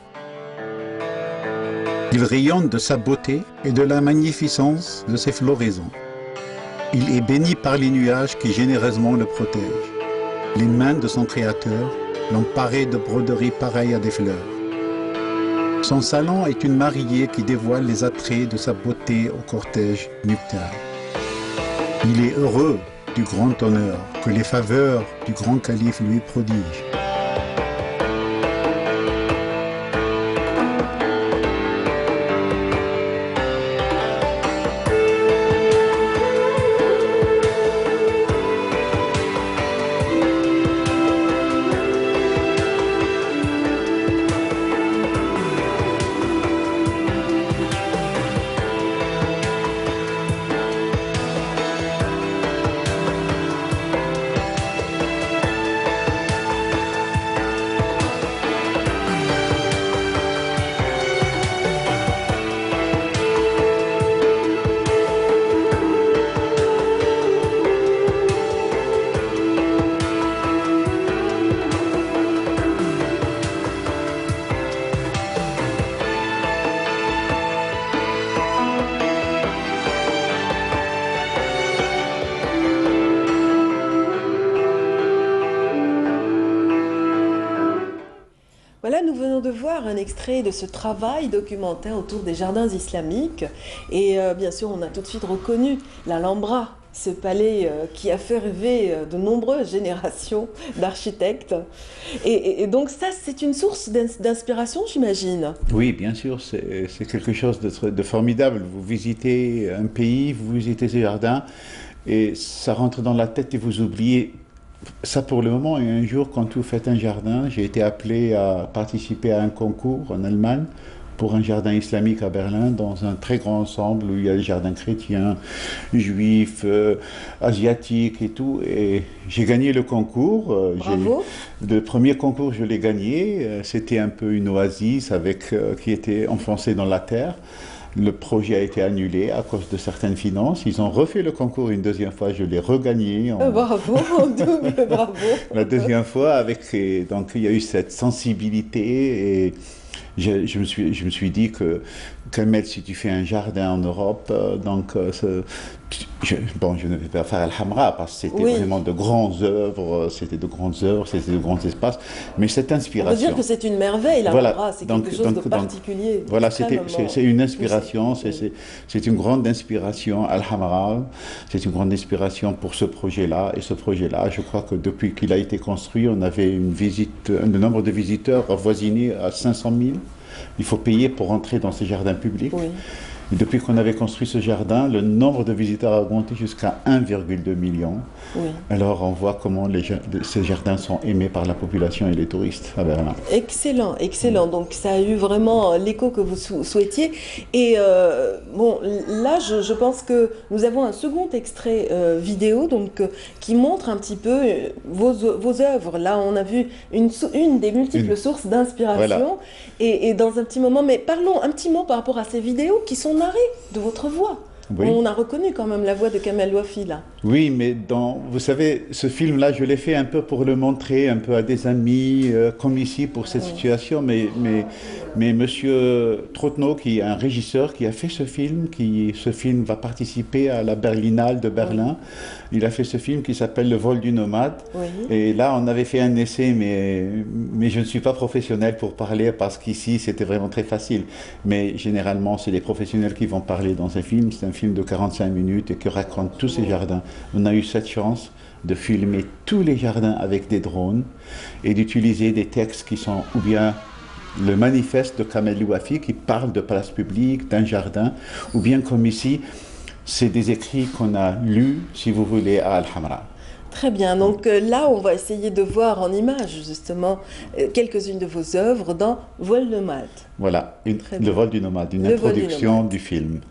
C: Il rayonne de sa beauté et de la magnificence de ses floraisons. Il est béni par les nuages qui généreusement le protègent. Les mains de son créateur l'ont paré de broderies pareilles à des fleurs. Son salon est une mariée qui dévoile les attraits de sa beauté au cortège nuptial. Il est heureux du grand honneur que les faveurs du grand calife lui prodigent.
A: Voilà, nous venons de voir un extrait de ce travail documentaire autour des jardins islamiques. Et euh, bien sûr, on a tout de suite reconnu l'Alhambra, ce palais euh, qui a fait rêver euh, de nombreuses générations d'architectes. Et, et- et donc ça, c'est une source d'ins- d'inspiration, j'imagine.
B: Oui, bien sûr, c'est c'est quelque chose de, très- de formidable. Vous visitez un pays, vous visitez ces jardins, et ça rentre dans la tête et vous oubliez ça pour le moment. Et un jour, quand vous faites un jardin, j'ai été appelé à participer à un concours en Allemagne pour un jardin islamique à Berlin, dans un très grand ensemble où il y a des jardins chrétiens, juifs, euh, asiatiques et tout. Et j'ai gagné le concours. euh, j'ai-
A: Bravo.
B: Le premier concours, je l'ai gagné. euh, C'était un peu une oasis avec, euh, qui était enfoncée dans la terre. Le projet a été annulé à cause de certaines finances. Ils ont refait le concours une deuxième fois. Je l'ai regagné. en-
A: Euh, bravo, en double, bravo.
B: la deuxième fois, avec, et donc il y a eu cette sensibilité et je, je me, suis, je me suis dit que, Kamel, si tu fais un jardin en Europe, euh, donc, euh, ce- je, bon, je ne vais pas faire Al-Hamra parce que c'était
A: Oui.
B: vraiment de grandes œuvres, euh, c'était de grandes œuvres, c'était de grands espaces, mais cette
A: On
B: inspiration.
A: peut dire que c'est une merveille, la
B: Voilà,
A: Alhambra, c'est
B: donc-
A: quelque chose
B: donc-
A: de
B: donc-
A: particulier.
B: Voilà, c'était-
A: extrêmement
B: c'est c'est une inspiration, c'est- c'est c'est une grande inspiration, Al-Hamra, c'est une grande inspiration pour ce projet-là. Et ce projet-là, je crois que depuis qu'il a été construit, on avait une visite, le nombre de visiteurs avoisiné à cinq cent mille. Il faut payer pour entrer dans ces jardins publics. Et depuis qu'on avait construit ce jardin, le nombre de visiteurs a augmenté jusqu'à un virgule deux million.
A: Oui.
B: Alors on voit comment les, ces jardins sont aimés par la population et les touristes à Berlin.
A: Excellent, excellent. Donc ça a eu vraiment l'écho que vous sou souhaitiez. Et euh, bon, là, je, je pense que nous avons un second extrait euh, vidéo donc, euh, qui montre un petit peu euh, vos, vos œuvres. Là, on a vu une, une des multiples une... sources d'inspiration. Voilà. Et, et dans un petit moment, mais parlons un petit mot par rapport à ces vidéos qui sont narrées de votre voix. Oui. On a reconnu quand même la voix de Kamel Louafi là.
B: Oui, mais dans, vous savez, ce film-là, je l'ai fait un peu pour le montrer, un peu à des amis, euh, comme ici, pour cette oui. situation. Mais, mais, mais Monsieur Trotneau, qui est un régisseur, qui a fait ce film, qui, ce film va participer à la Berlinale de Berlin. Oui. Il a fait ce film qui s'appelle Le vol du nomade. Oui. Et là, on avait fait un essai, mais, mais je ne suis pas professionnel pour parler parce qu'ici, c'était vraiment très facile. Mais généralement, c'est les professionnels qui vont parler dans un film. C'est un film de quarante-cinq minutes et qui raconte tous ces jardins. On a eu cette chance de filmer tous les jardins avec des drones et d'utiliser des textes qui sont ou bien le manifeste de Kamel Louafi qui parle de place publique, d'un jardin, ou bien comme ici, c'est des écrits qu'on a lus, si vous voulez, à Al-Hamra.
A: Très bien, donc euh, là on va essayer de voir en images justement euh, quelques-unes de vos œuvres dans Vol nomade.
B: Voilà, une, le vol du nomade, une le introduction du, du film.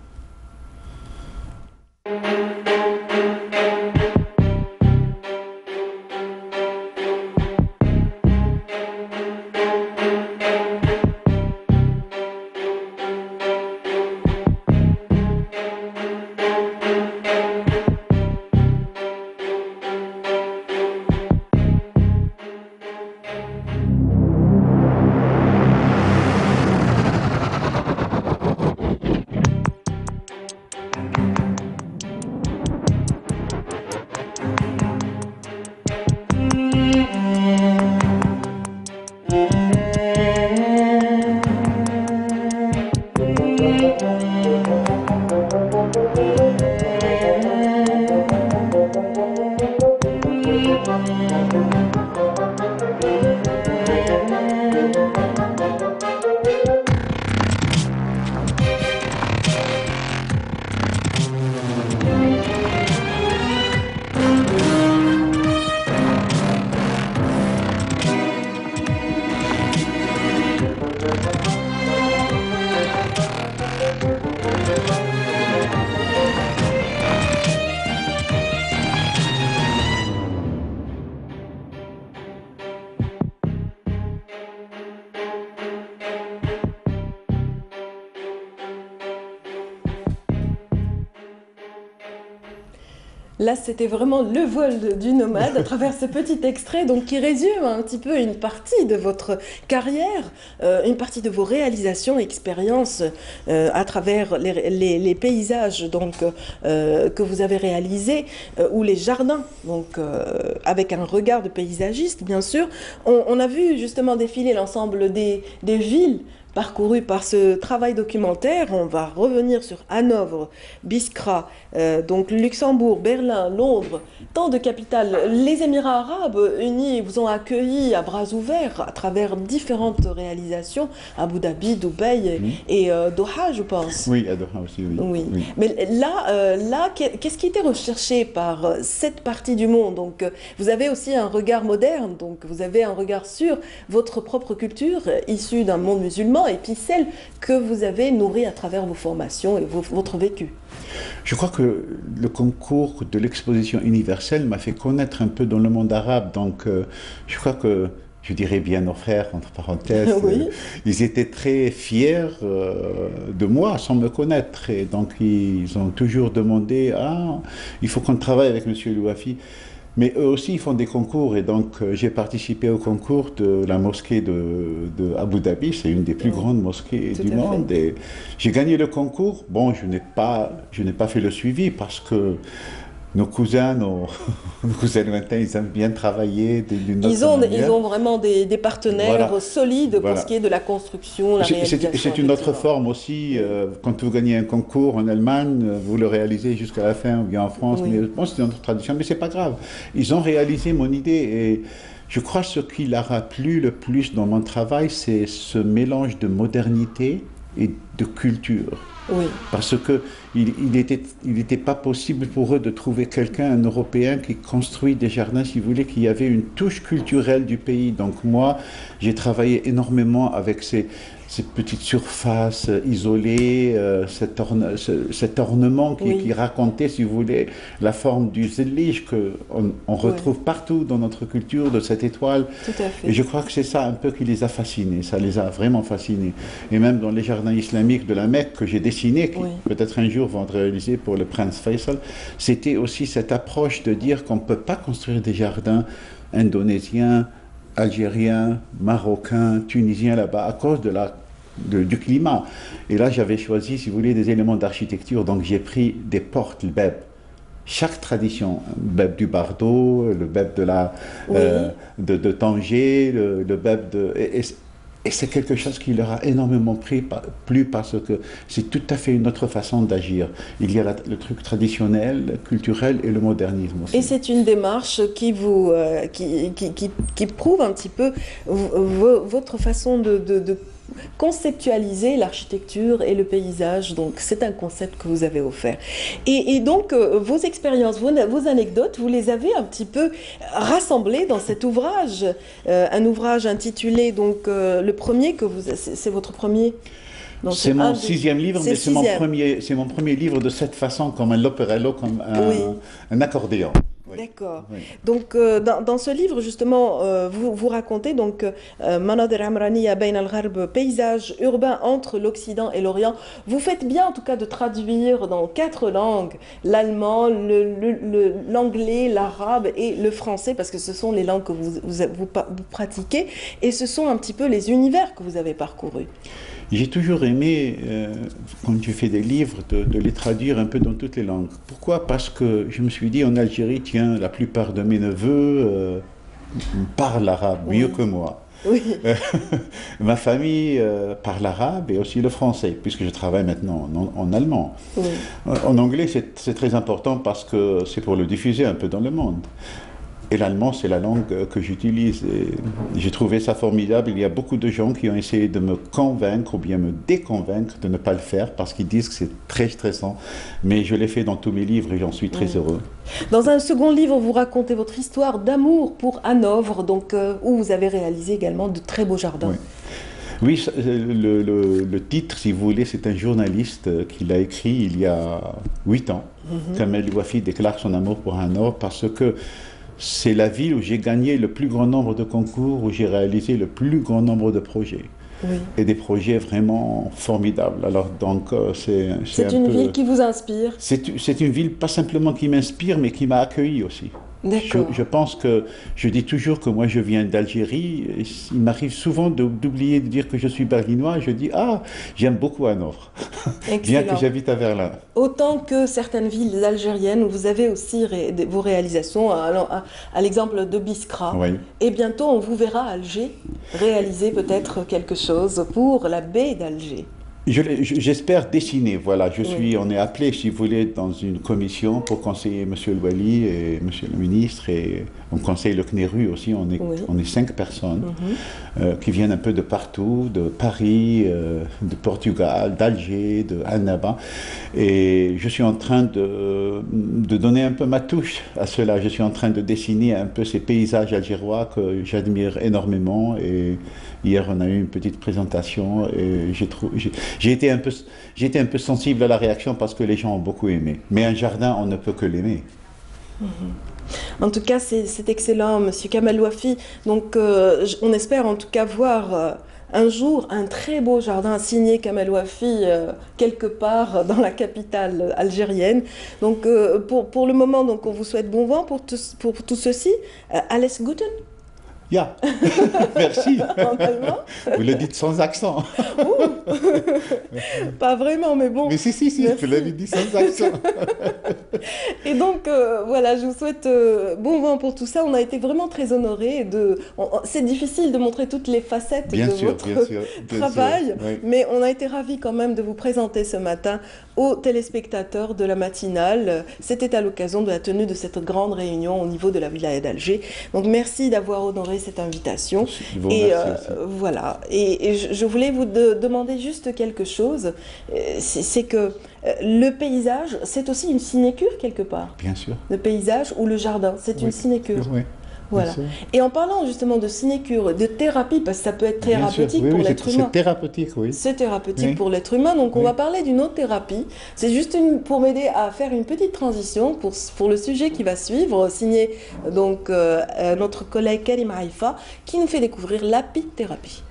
A: Là, c'était vraiment le vol de, du nomade à travers ce petit extrait donc, qui résume un petit peu une partie de votre carrière, euh, une partie de vos réalisations, expériences euh, à travers les, les, les paysages donc, euh, que vous avez réalisés euh, ou les jardins, donc, euh, avec un regard de paysagiste, bien sûr. On, on a vu justement défiler l'ensemble des, des villes parcouru par ce travail documentaire. On va revenir sur Hanovre, Biskra, euh, donc Luxembourg, Berlin, Londres, tant de capitales. Les Émirats arabes unis vous ont accueilli à bras ouverts à travers différentes réalisations, Abu Dhabi, Dubaï mmh. et euh, Doha, je pense.
B: Oui, à Doha aussi, oui.
A: oui. oui. Mais là, euh, là qu'est-ce qui était recherché par cette partie du monde? Donc, vous avez aussi un regard moderne, donc vous avez un regard sur votre propre culture issue d'un monde musulman, et puis celle que vous avez nourrie à travers vos formations et vos, votre vécu.
B: Je crois que le concours de l'exposition universelle m'a fait connaître un peu dans le monde arabe, donc euh, je crois que, je dirais bien nos frères, entre parenthèses, oui. euh, ils étaient très fiers euh, de moi sans me connaître, et donc ils ont toujours demandé « Ah, il faut qu'on travaille avec M. Louafi ». Mais eux aussi, ils font des concours, et donc euh, j'ai participé au concours de la mosquée de, de Abu Dhabi, c'est une des plus grandes mosquées Tout du monde, fait. Et j'ai gagné le concours. Bon, je n'ai pas, je n'ai pas fait le suivi parce que nos cousins, nos, nos cousins lointains, ils aiment bien travailler d'une autre
A: ils ont,
B: manière.
A: Ils ont vraiment des, des partenaires voilà. solides pour voilà. ce qui est de la construction, la réalisation.
B: C'est une autre forme aussi. Euh, quand vous gagnez un concours en Allemagne, vous le réalisez jusqu'à la fin, ou bien en France. Oui. Mais bon, c'est notre tradition, mais c'est pas grave. Ils ont réalisé mon idée, et je crois que ce qui leur a plu le plus dans mon travail, c'est ce mélange de modernité et de culture.
A: Oui.
B: Parce qu'il n'était il était pas possible pour eux de trouver quelqu'un, un Européen, qui construit des jardins, si vous voulez, qui avait une touche culturelle du pays. Donc moi, j'ai travaillé énormément avec ces, ces petites surfaces isolées, euh, cet, orne, ce, cet ornement qui, oui. qui racontait, si vous voulez, la forme du zillige qu'on on retrouve oui. partout dans notre culture, de cette étoile.
A: Tout à fait.
B: Et je crois que c'est ça un peu qui les a fascinés, ça les a vraiment fascinés. Et même dans les jardins islamiques de la Mecque que j'ai dessinés, qui oui. peut-être un jour vont être réalisés pour le prince Faisal, c'était aussi cette approche de dire qu'on ne peut pas construire des jardins indonésiens, algériens, marocains, tunisiens là-bas à cause de la, de, du climat. Et là, j'avais choisi, si vous voulez, des éléments d'architecture, donc j'ai pris des portes, le beb. Chaque tradition, le beb du Bardo, le beb de, la, oui. euh, de, de Tanger, le, le beb de... Et, et, Et c'est quelque chose qui leur a énormément pris, plu parce que c'est tout à fait une autre façon d'agir. Il y a la, le truc traditionnel, culturel et le modernisme aussi.
A: Et c'est une démarche qui, vous, euh, qui, qui, qui, qui prouve un petit peu votre façon de, de, de conceptualiser l'architecture et le paysage. Donc c'est un concept que vous avez offert. Et, et donc euh, vos expériences, vos, vos anecdotes, vous les avez un petit peu rassemblées dans cet ouvrage, euh, un ouvrage intitulé donc euh, le premier que vous, c'est votre premier.
B: C'est mon sixième livre, mais c'est mon premier, c'est mon premier livre de cette façon, comme un loperello, comme un,
A: oui.
B: un accordéon.
A: Oui. D'accord. Oui. Donc, euh, dans, dans ce livre, justement, euh, vous, vous racontez donc Manadir Amraniya Bain al-Gharb, paysage urbain entre l'Occident et l'Orient. Vous faites bien, en tout cas, de traduire dans quatre langues, l'allemand, l'anglais, le, le, l'arabe et le français, parce que ce sont les langues que vous, vous, vous, vous pratiquez, et ce sont un petit peu les univers que vous avez parcourus.
B: J'ai toujours aimé, euh, quand j'ai fait des livres, de, de les traduire un peu dans toutes les langues. Pourquoi? Parce que je me suis dit, en Algérie, tiens, la plupart de mes neveux euh, parlent arabe oui. mieux que moi.
A: Oui.
B: Ma famille euh, parle arabe et aussi le français, puisque je travaille maintenant en, en allemand.
A: Oui.
B: En anglais, c'est très important parce que c'est pour le diffuser un peu dans le monde. Et l'allemand, c'est la langue que j'utilise. J'ai trouvé ça formidable. Il y a beaucoup de gens qui ont essayé de me convaincre ou bien me déconvaincre de ne pas le faire parce qu'ils disent que c'est très stressant. Mais je l'ai fait dans tous mes livres et j'en suis très heureux.
A: Dans un second livre, vous racontez votre histoire d'amour pour Hanovre, donc, euh, où vous avez réalisé également de très beaux jardins.
B: Oui. Oui, le, le, le titre, si vous voulez, c'est un journaliste qui l'a écrit il y a huit ans. Mm-hmm. Kamel Ouafi déclare son amour pour Hanovre parce que c'est la ville où j'ai gagné le plus grand nombre de concours, où j'ai réalisé le plus grand nombre de projets.
A: Oui.
B: Et des projets vraiment formidables. Alors donc c'est
A: c'est une peu... ville qui vous inspire.
B: C'est une ville pas simplement qui m'inspire, mais qui m'a accueilli aussi. Je, je pense que, je dis toujours que moi je viens d'Algérie, il m'arrive souvent d'oublier de, de dire que je suis berlinois, je dis ah, j'aime beaucoup Hanovre, bien que j'habite à Berlin.
A: Autant que certaines villes algériennes où vous avez aussi ré, vos réalisations, à, à, à l'exemple de Biskra,
B: oui.
A: Et bientôt on vous verra à Alger réaliser peut-être quelque chose pour la baie d'Alger.
B: J'espère dessiner, voilà, je suis, oui. On est appelé, si vous voulez, dans une commission pour conseiller M. le Wali et M. le ministre, et on conseille le C N E R U aussi, on est, oui. on est cinq personnes mm-hmm. euh, qui viennent un peu de partout, de Paris, euh, de Portugal, d'Alger, de Annaba, et je suis en train de, de donner un peu ma touche à cela, je suis en train de dessiner un peu ces paysages algérois que j'admire énormément, et hier on a eu une petite présentation, et j'ai été un peu, j'ai été un peu sensible à la réaction parce que les gens ont beaucoup aimé, mais un jardin on ne peut que l'aimer.
A: Mm-hmm. En tout cas, c'est excellent, Monsieur Kamel Ouafi. Donc, euh, on espère en tout cas voir euh, un jour un très beau jardin signé Kamel Ouafi euh, quelque part dans la capitale algérienne. Donc, euh, pour, pour le moment, donc, on vous souhaite bon vent pour tout, pour tout ceci. Euh, Alles Guten.
B: Ja, merci.
A: En allemand.
B: Vous le dites sans accent.
A: Pas vraiment, mais bon.
B: Mais si, si, si, vous l'avez dit sans accent.
A: Et donc, euh, voilà, je vous souhaite euh, bon vent pour tout ça. On a été vraiment très honorés. C'est difficile de montrer toutes les facettes
B: bien
A: de
B: sûr,
A: votre
B: bien sûr, bien
A: travail,
B: sûr, oui.
A: Mais on a été ravis quand même de vous présenter ce matin aux téléspectateurs de la matinale. C'était à l'occasion de la tenue de cette grande réunion au niveau de la wilaya d'Alger. Donc, merci d'avoir honoré déclaré cette invitation.
B: Bon,
A: et
B: merci
A: euh,
B: aussi.
A: voilà. Et, et je, je voulais vous de, demander juste quelque chose. C'est que euh, le paysage, c'est aussi une sinécure quelque part.
B: Bien sûr.
A: Le paysage ou le jardin, c'est
B: Oui.
A: une sinécure.
B: Oui.
A: Voilà.
B: Bien sûr.
A: Et en parlant justement de sinécure, de thérapie, parce que ça peut être
B: Bien sûr.
A: thérapeutique
B: Oui,
A: pour
B: oui,
A: l'être
B: c'est-
A: humain.
B: C'est thérapeutique, oui.
A: C'est thérapeutique
B: Oui.
A: pour l'être humain, donc on
B: Oui.
A: va parler d'une autre thérapie. C'est juste une, pour m'aider à faire une petite transition pour, pour le sujet qui va suivre, signé donc euh, euh, notre collègue Karim Haïfa, qui nous fait découvrir l'apithérapie.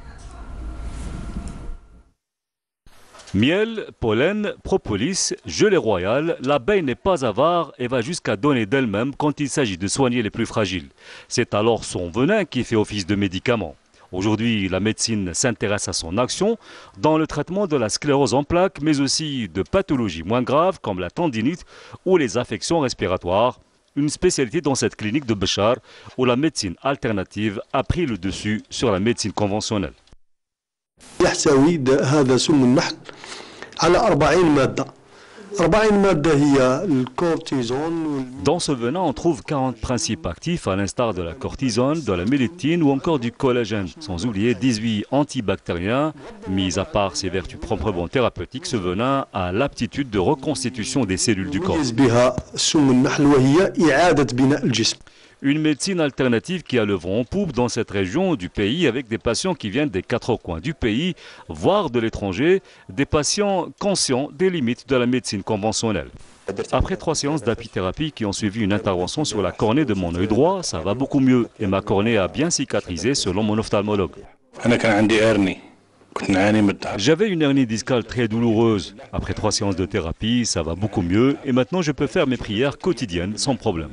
D: Miel, pollen, propolis, gelée royale, l'abeille n'est pas avare et va jusqu'à donner d'elle-même quand il s'agit de soigner les plus fragiles. C'est alors son venin qui fait office de médicament. Aujourd'hui, la médecine s'intéresse à son action dans le traitement de la sclérose en plaques, mais aussi de pathologies moins graves comme la tendinite ou les affections respiratoires. Une spécialité dans cette clinique de Béchar où la médecine alternative a pris le dessus sur la médecine conventionnelle.
E: يحتوي هذا سم النحل على أربعين مادة أربعين مادة هي الكورتيزون.
D: Dans ce venin, on trouve quarante principes actifs à l'instar de la cortisone, de la mélétine ou encore du collagène, sans oublier dix-huit antibactériens. Mis à part ses vertus proprement thérapeutiques, ce venin a l'aptitude de reconstitution des cellules du corps.
E: يميز بها سم النحل وهي إعادة بناء الجسم.
D: Une médecine alternative qui a le vent en poupe dans cette région du pays avec des patients qui viennent des quatre coins du pays, voire de l'étranger, des patients conscients des limites de la médecine conventionnelle. Après trois séances d'apithérapie qui ont suivi une intervention sur la cornée de mon œil droit, ça va beaucoup mieux et ma cornée a bien cicatrisé selon mon ophtalmologue. J'avais une hernie discale très douloureuse. Après trois séances de thérapie, ça va beaucoup mieux et maintenant je peux faire mes prières quotidiennes sans problème.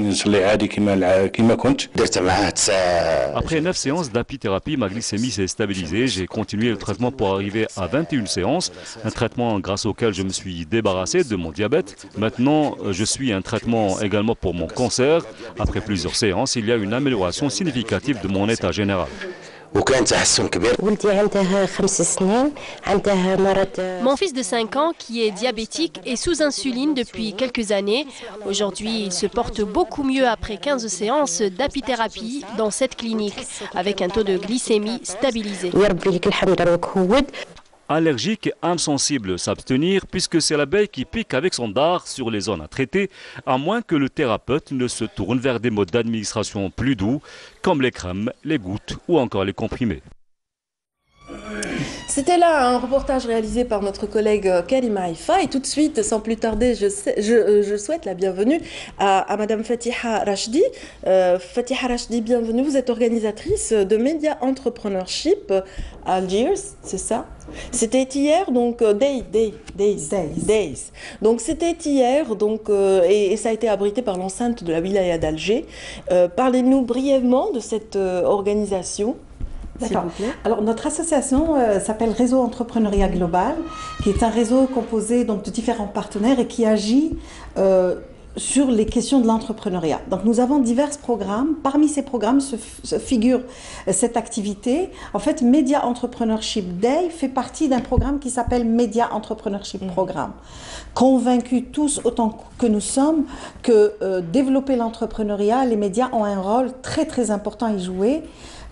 D: Après neuf séances d'apithérapie, ma glycémie s'est stabilisée. J'ai continué le traitement pour arriver à vingt et une séances, un traitement grâce auquel je me suis débarrassé de mon diabète. Maintenant, je suis un traitement également pour mon cancer. Après plusieurs séances, il y a une amélioration significative de mon état général.
W: Mon fils de cinq ans, qui est diabétique, est sous insuline depuis quelques années. Aujourd'hui, il se porte beaucoup mieux après quinze séances d'apithérapie dans cette clinique, avec un taux de glycémie stabilisé.
D: Allergique et âme sensible, s'abstenir puisque c'est l'abeille qui pique avec son dard sur les zones à traiter, à moins que le thérapeute ne se tourne vers des modes d'administration plus doux, comme les crèmes, les gouttes ou encore les comprimés.
A: C'était là un reportage réalisé par notre collègue Karim Haïfa et tout de suite, sans plus tarder, je, sais, je, je souhaite la bienvenue à, à Madame Fatiha Rachdi. Euh, Fatiha Rachdi, bienvenue. Vous êtes organisatrice de Media Entrepreneurship à Algiers, c'est ça? C'était hier, donc day, day, days, days, days. Donc c'était hier, donc euh, et, et ça a été abrité par l'enceinte de la wilaya d'Alger. Euh, Parlez-nous brièvement de cette euh, organisation.
X: D'accord. Alors notre association euh, s'appelle Réseau Entrepreneuriat Global, qui est un réseau composé donc de différents partenaires et qui agit euh, sur les questions de l'entrepreneuriat. Donc nous avons divers programmes. Parmi ces programmes se, se figure cette activité. En fait, Media Entrepreneurship Day fait partie d'un programme qui s'appelle Media Entrepreneurship Programme. Convaincus tous autant que nous sommes que euh, développer l'entrepreneuriat, les médias ont un rôle très très important à y jouer. Comment ?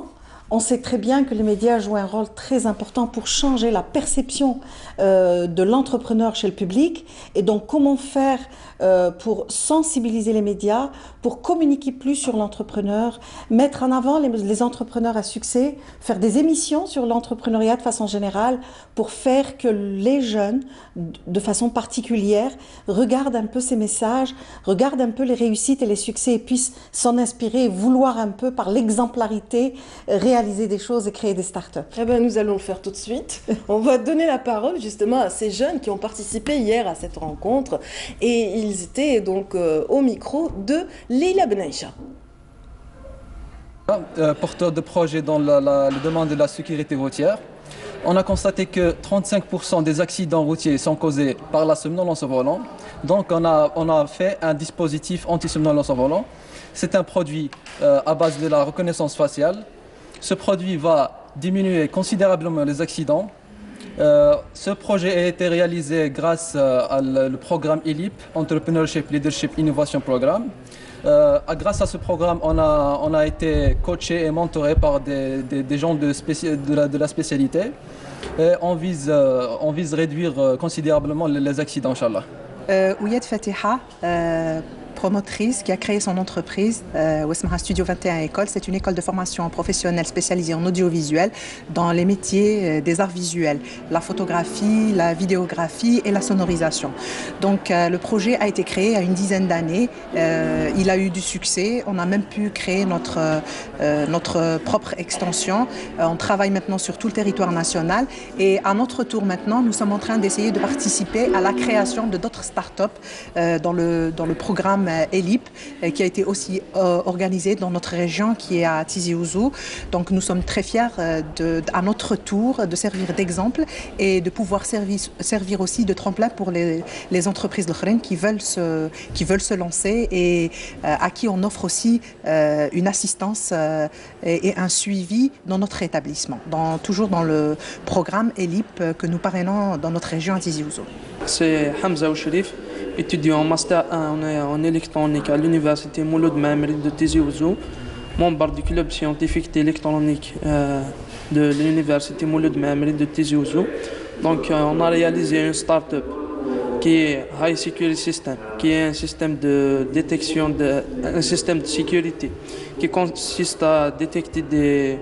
X: On sait très bien que les médias jouent un rôle très important pour changer la perception euh, de l'entrepreneur chez le public. Et donc, comment faire euh, pour sensibiliser les médias, pour communiquer plus sur l'entrepreneur, mettre en avant les, les entrepreneurs à succès, faire des émissions sur l'entrepreneuriat de façon générale, pour faire que les jeunes, de façon particulière, regardent un peu ces messages, regardent un peu les réussites et les succès et puissent s'en inspirer et vouloir un peu, par l'exemplarité, réaliser des choses et créer des startups.
A: Eh ben, nous allons le faire tout de suite. On va donner la parole justement à ces jeunes qui ont participé hier à cette rencontre et ils étaient donc euh, au micro de Leila Benaïcha.
Y: Euh, porteur de projet dans la, la, le domaine de la sécurité routière. On a constaté que trente-cinq pour cent des accidents routiers sont causés par la somnolence au volant. Donc on a, on a fait un dispositif anti-somnolence au volant. C'est un produit euh, à base de la reconnaissance faciale. Ce produit va diminuer considérablement les accidents. Euh, ce projet a été réalisé grâce euh, au programme E L I P, Entrepreneurship Leadership Innovation Programme. Euh, grâce à ce programme, on a, on a été coaché et mentoré par des, des, des gens de, spéci de, la, de la spécialité. Et on vise, euh, on vise réduire considérablement les, les accidents, Inch'Allah.
G: Euh, Ouyed Fatiha, euh, promotrice qui a créé son entreprise, euh, Wesmaha Studio vingt et un École. C'est une école de formation professionnelle spécialisée en audiovisuel dans les métiers euh, des arts visuels, la photographie, la vidéographie et la sonorisation. Donc euh, le projet a été créé à une dizaine d'années. Euh, il a eu du succès. On a même pu créer notre, euh, notre propre extension. Euh, on travaille maintenant sur tout le territoire national. Et à notre tour maintenant, nous sommes en train d'essayer de participer à la création de d'autres startups euh, dans, le, dans le programme ELIP, qui a été aussi euh, organisé dans notre région qui est à Tizi Ouzou. Donc nous sommes très fiers de, à notre tour de servir d'exemple et de pouvoir servir, servir aussi de tremplin pour les, les entreprises qui veulent se, qui veulent se lancer et euh, à qui on offre aussi euh, une assistance euh, et, et un suivi dans notre établissement, dans, toujours dans le programme ELIP que nous parrainons dans notre région à Tizi Ouzou.
H: C'est Hamza Ouchrif, étudiant en Master un en électronique à l'Université Mouloud Maamri de Tizi Ouzou, membre du club scientifique d'électronique euh, de l'Université Mouloud Maamri de Tizi Ouzou. Donc euh, on a réalisé une start-up qui est High Security System, qui est un système de détection, de, un système de sécurité qui consiste à détecter des,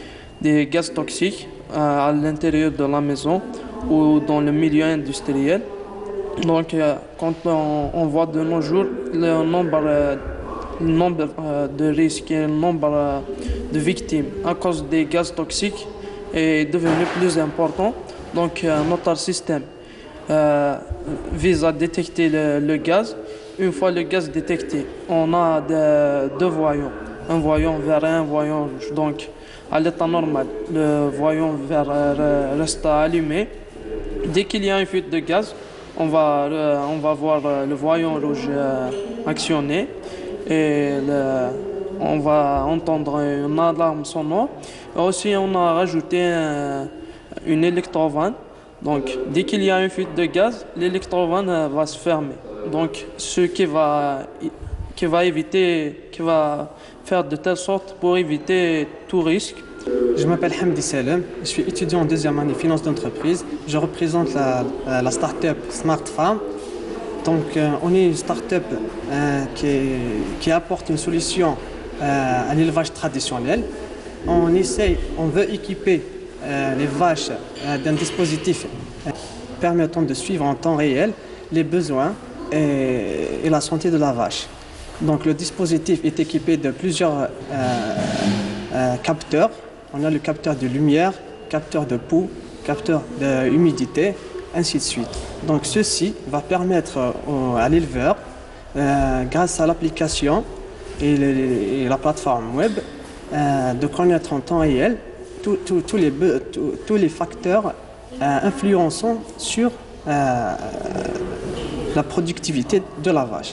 H: des gaz toxiques euh, à l'intérieur de la maison ou dans le milieu industriel. Donc, euh, quand on, on voit de nos jours le nombre, euh, le nombre euh, de risques et le nombre euh, de victimes à cause des gaz toxiques est devenu plus important. Donc, euh, notre système euh, vise à détecter le, le gaz. Une fois le gaz détecté, on a de, deux voyants, un voyant vert et un voyant rouge. Donc, à l'état normal, le voyant vert euh, reste allumé. Dès qu'il y a une fuite de gaz, on va, euh, on va voir euh, le voyant rouge euh, actionné et le, on va entendre une alarme sonore. Et aussi, on a rajouté euh, une électrovanne. Donc, dès qu'il y a une fuite de gaz, l'électrovanne euh, va se fermer. Donc, ce qui va, qui va éviter, qui va faire de telle sorte pour éviter tout risque.
I: Je m'appelle Hamdi Salem, je suis étudiant en deuxième année finance d'entreprise. Je représente la, la start-up Smart Farm. Donc, euh, on est une start-up euh, qui, qui apporte une solution euh, à l'élevage traditionnel. On essaye, on veut équiper euh, les vaches euh, d'un dispositif euh, permettant de suivre en temps réel les besoins et, et la santé de la vache. Donc, le dispositif est équipé de plusieurs euh, euh, capteurs. On a le capteur de lumière, capteur de pouls, capteur d'humidité, ainsi de suite. Donc ceci va permettre au, à l'éleveur, euh, grâce à l'application et, et la plateforme web, euh, de connaître en temps réel tous tout, tout les, tout, tous les facteurs euh, influençant sur euh, la productivité de la vache.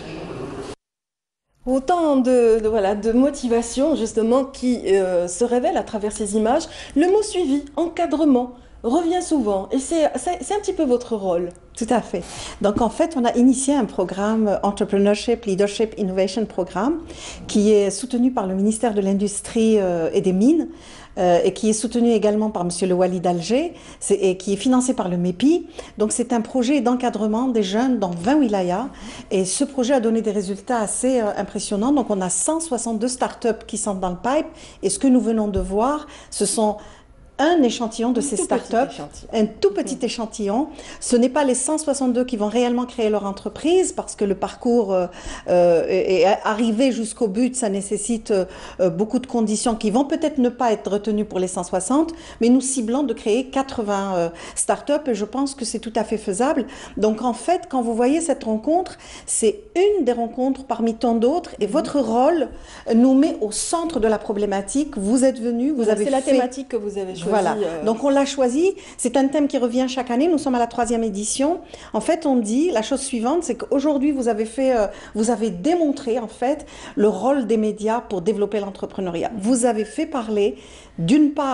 A: Autant de, de, voilà, de motivation justement qui euh, se révèle à travers ces images. Le mot suivi, encadrement, revient souvent et c'est un petit peu votre rôle.
X: Tout à fait. Donc en fait, on a initié un programme Entrepreneurship, Leadership, Innovation Programme qui est soutenu par le ministère de l'Industrie euh, et des Mines euh, et qui est soutenu également par Monsieur le Wali d'Alger et qui est financé par le M E P I. Donc c'est un projet d'encadrement des jeunes dans vingt wilayas et ce projet a donné des résultats assez euh, impressionnants. Donc on a cent soixante-deux startups qui sont dans le pipe et ce que nous venons de voir, ce sont un échantillon de ces startups, un tout petit échantillon. Ce n'est pas les cent soixante-deux qui vont réellement créer leur entreprise parce que le parcours euh, euh, est arrivé jusqu'au but, ça nécessite euh, beaucoup de conditions qui vont peut-être ne pas être retenues pour les cent soixante, mais nous ciblons de créer quatre-vingts euh, startups et je pense que c'est tout à fait faisable. Donc en fait, quand vous voyez cette rencontre, c'est une des rencontres parmi tant d'autres et votre rôle nous met au centre de la problématique. Vous êtes venu, vous avez fait...
A: C'est la thématique que vous avez choisie.
X: Voilà,
A: euh...
X: donc on l'a choisi, c'est un thème qui revient chaque année, nous sommes à la troisième édition. En fait, on dit la chose suivante, c'est qu'aujourd'hui vous avez fait, euh, vous avez démontré en fait le rôle des médias pour développer l'entrepreneuriat. Vous avez fait parler d'une part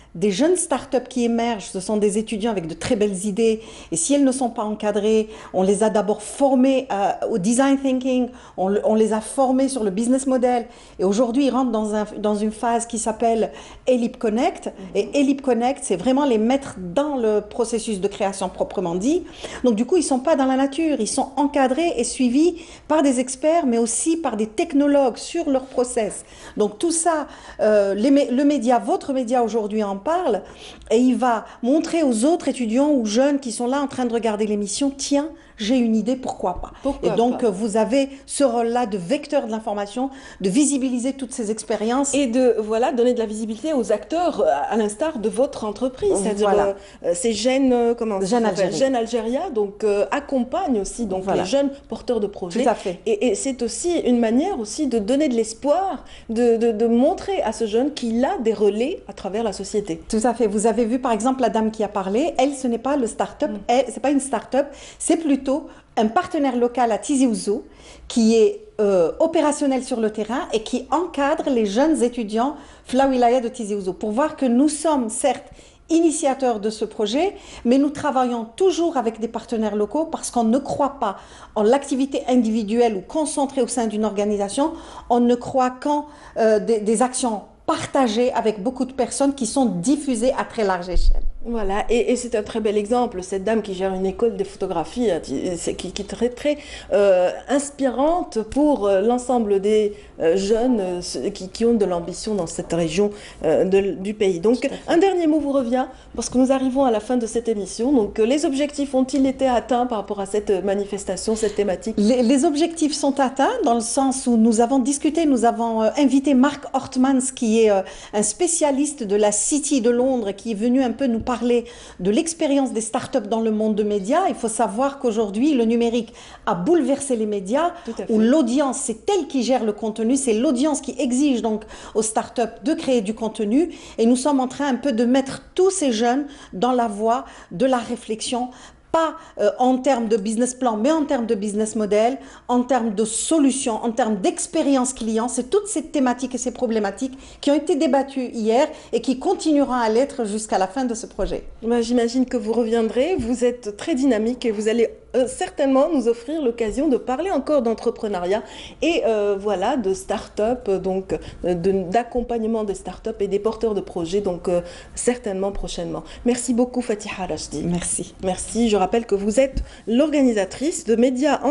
X: des jeunes startups qui émergent, ce sont des étudiants avec de très belles idées. Et si elles ne sont pas encadrées, on les a d'abord formés euh, au design thinking, on, on les a formés sur le business model. Et aujourd'hui, ils rentrent dans, un, dans une phase qui s'appelle Elip Connect. Mm-hmm. Et Elip Connect, c'est vraiment les mettre dans le processus de création proprement dit. Donc du coup, ils ne sont pas dans la nature, ils sont encadrés et suivis par des experts, mais aussi par des technologues sur leur process. Donc tout ça, euh, les, le média, votre média aujourd'hui en parle, et il va montrer aux autres étudiants ou jeunes qui sont là en train de regarder l'émission, tiens, j'ai une idée, pourquoi pas. Pourquoi et donc, pas. Vous avez ce rôle-là de vecteur de l'information, de visibiliser toutes ces expériences.
A: Et de voilà, donner de la visibilité aux acteurs, à l'instar de votre entreprise. C'est-à-dire, voilà. euh, ces jeunes, euh, comment
X: Jeune Algérie.
A: Jeune Algéria, donc, euh, accompagnent aussi donc, voilà. les jeunes porteurs de projets.
X: Tout à fait.
A: Et, et c'est aussi une manière aussi de donner de l'espoir, de, de, de montrer à ce jeune qu'il a des relais à travers la société.
X: Tout à fait. Vous avez vu, par exemple, la dame qui a parlé, elle, ce n'est pas le start-up, mm. ce n'est pas une start-up, c'est plutôt un partenaire local à Tizi Ouzou qui est euh, opérationnel sur le terrain et qui encadre les jeunes étudiants Flawilaya de Tizi Ouzou pour voir que nous sommes certes initiateurs de ce projet, mais nous travaillons toujours avec des partenaires locaux parce qu'on ne croit pas en l'activité individuelle ou concentrée au sein d'une organisation, on ne croit qu'en euh, des, des actions partagées avec beaucoup de personnes qui sont diffusées à très large échelle.
A: Voilà, et, et c'est un très bel exemple, cette dame qui gère une école de photographie, qui, qui, qui est très très euh, inspirante pour euh, l'ensemble des euh, jeunes euh, qui, qui ont de l'ambition dans cette région euh, de, du pays. Donc un dernier mot vous revient, parce que nous arrivons à la fin de cette émission. Donc euh, les objectifs ont-ils été atteints par rapport à cette manifestation, cette thématique?
X: les, les objectifs sont atteints dans le sens où nous avons discuté, nous avons euh, invité Mark Hortmans, qui est euh, un spécialiste de la City de Londres, qui est venu un peu nous parler de l'expérience des startups dans le monde de médias. Il faut savoir qu'aujourd'hui, le numérique a bouleversé les médias, où l'audience, c'est elle qui gère le contenu, c'est l'audience qui exige donc aux startups de créer du contenu. Et nous sommes en train un peu de mettre tous ces jeunes dans la voie de la réflexion, pas euh, en termes de business plan, mais en termes de business model, en termes de solutions, en termes d'expérience client. C'est toutes ces thématiques et ces problématiques qui ont été débattues hier et qui continueront à l'être jusqu'à la fin de ce projet.
A: J'imagine que vous reviendrez, vous êtes très dynamique et vous allez euh, certainement nous offrir l'occasion de parler encore d'entrepreneuriat et euh, voilà, de start-up, donc euh, d'accompagnement des start-up et des porteurs de projets, donc euh, certainement prochainement. Merci beaucoup Fatiha Rachdi.
X: Merci.
A: Merci. Je rappelle que vous êtes l'organisatrice de Média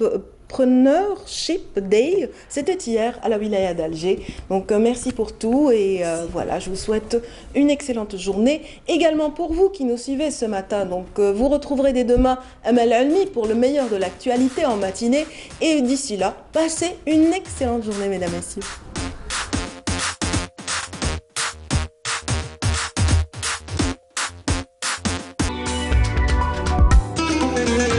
A: Entrepreneurship Day. C'était hier à la Wilaya d'Alger. Donc euh, merci pour tout et euh, voilà, je vous souhaite une excellente journée. Également pour vous qui nous suivez ce matin. Donc euh, vous retrouverez dès demain Amal Almi pour le meilleur de l'actualité en matinée. Et d'ici là, passez une excellente journée, mesdames et messieurs.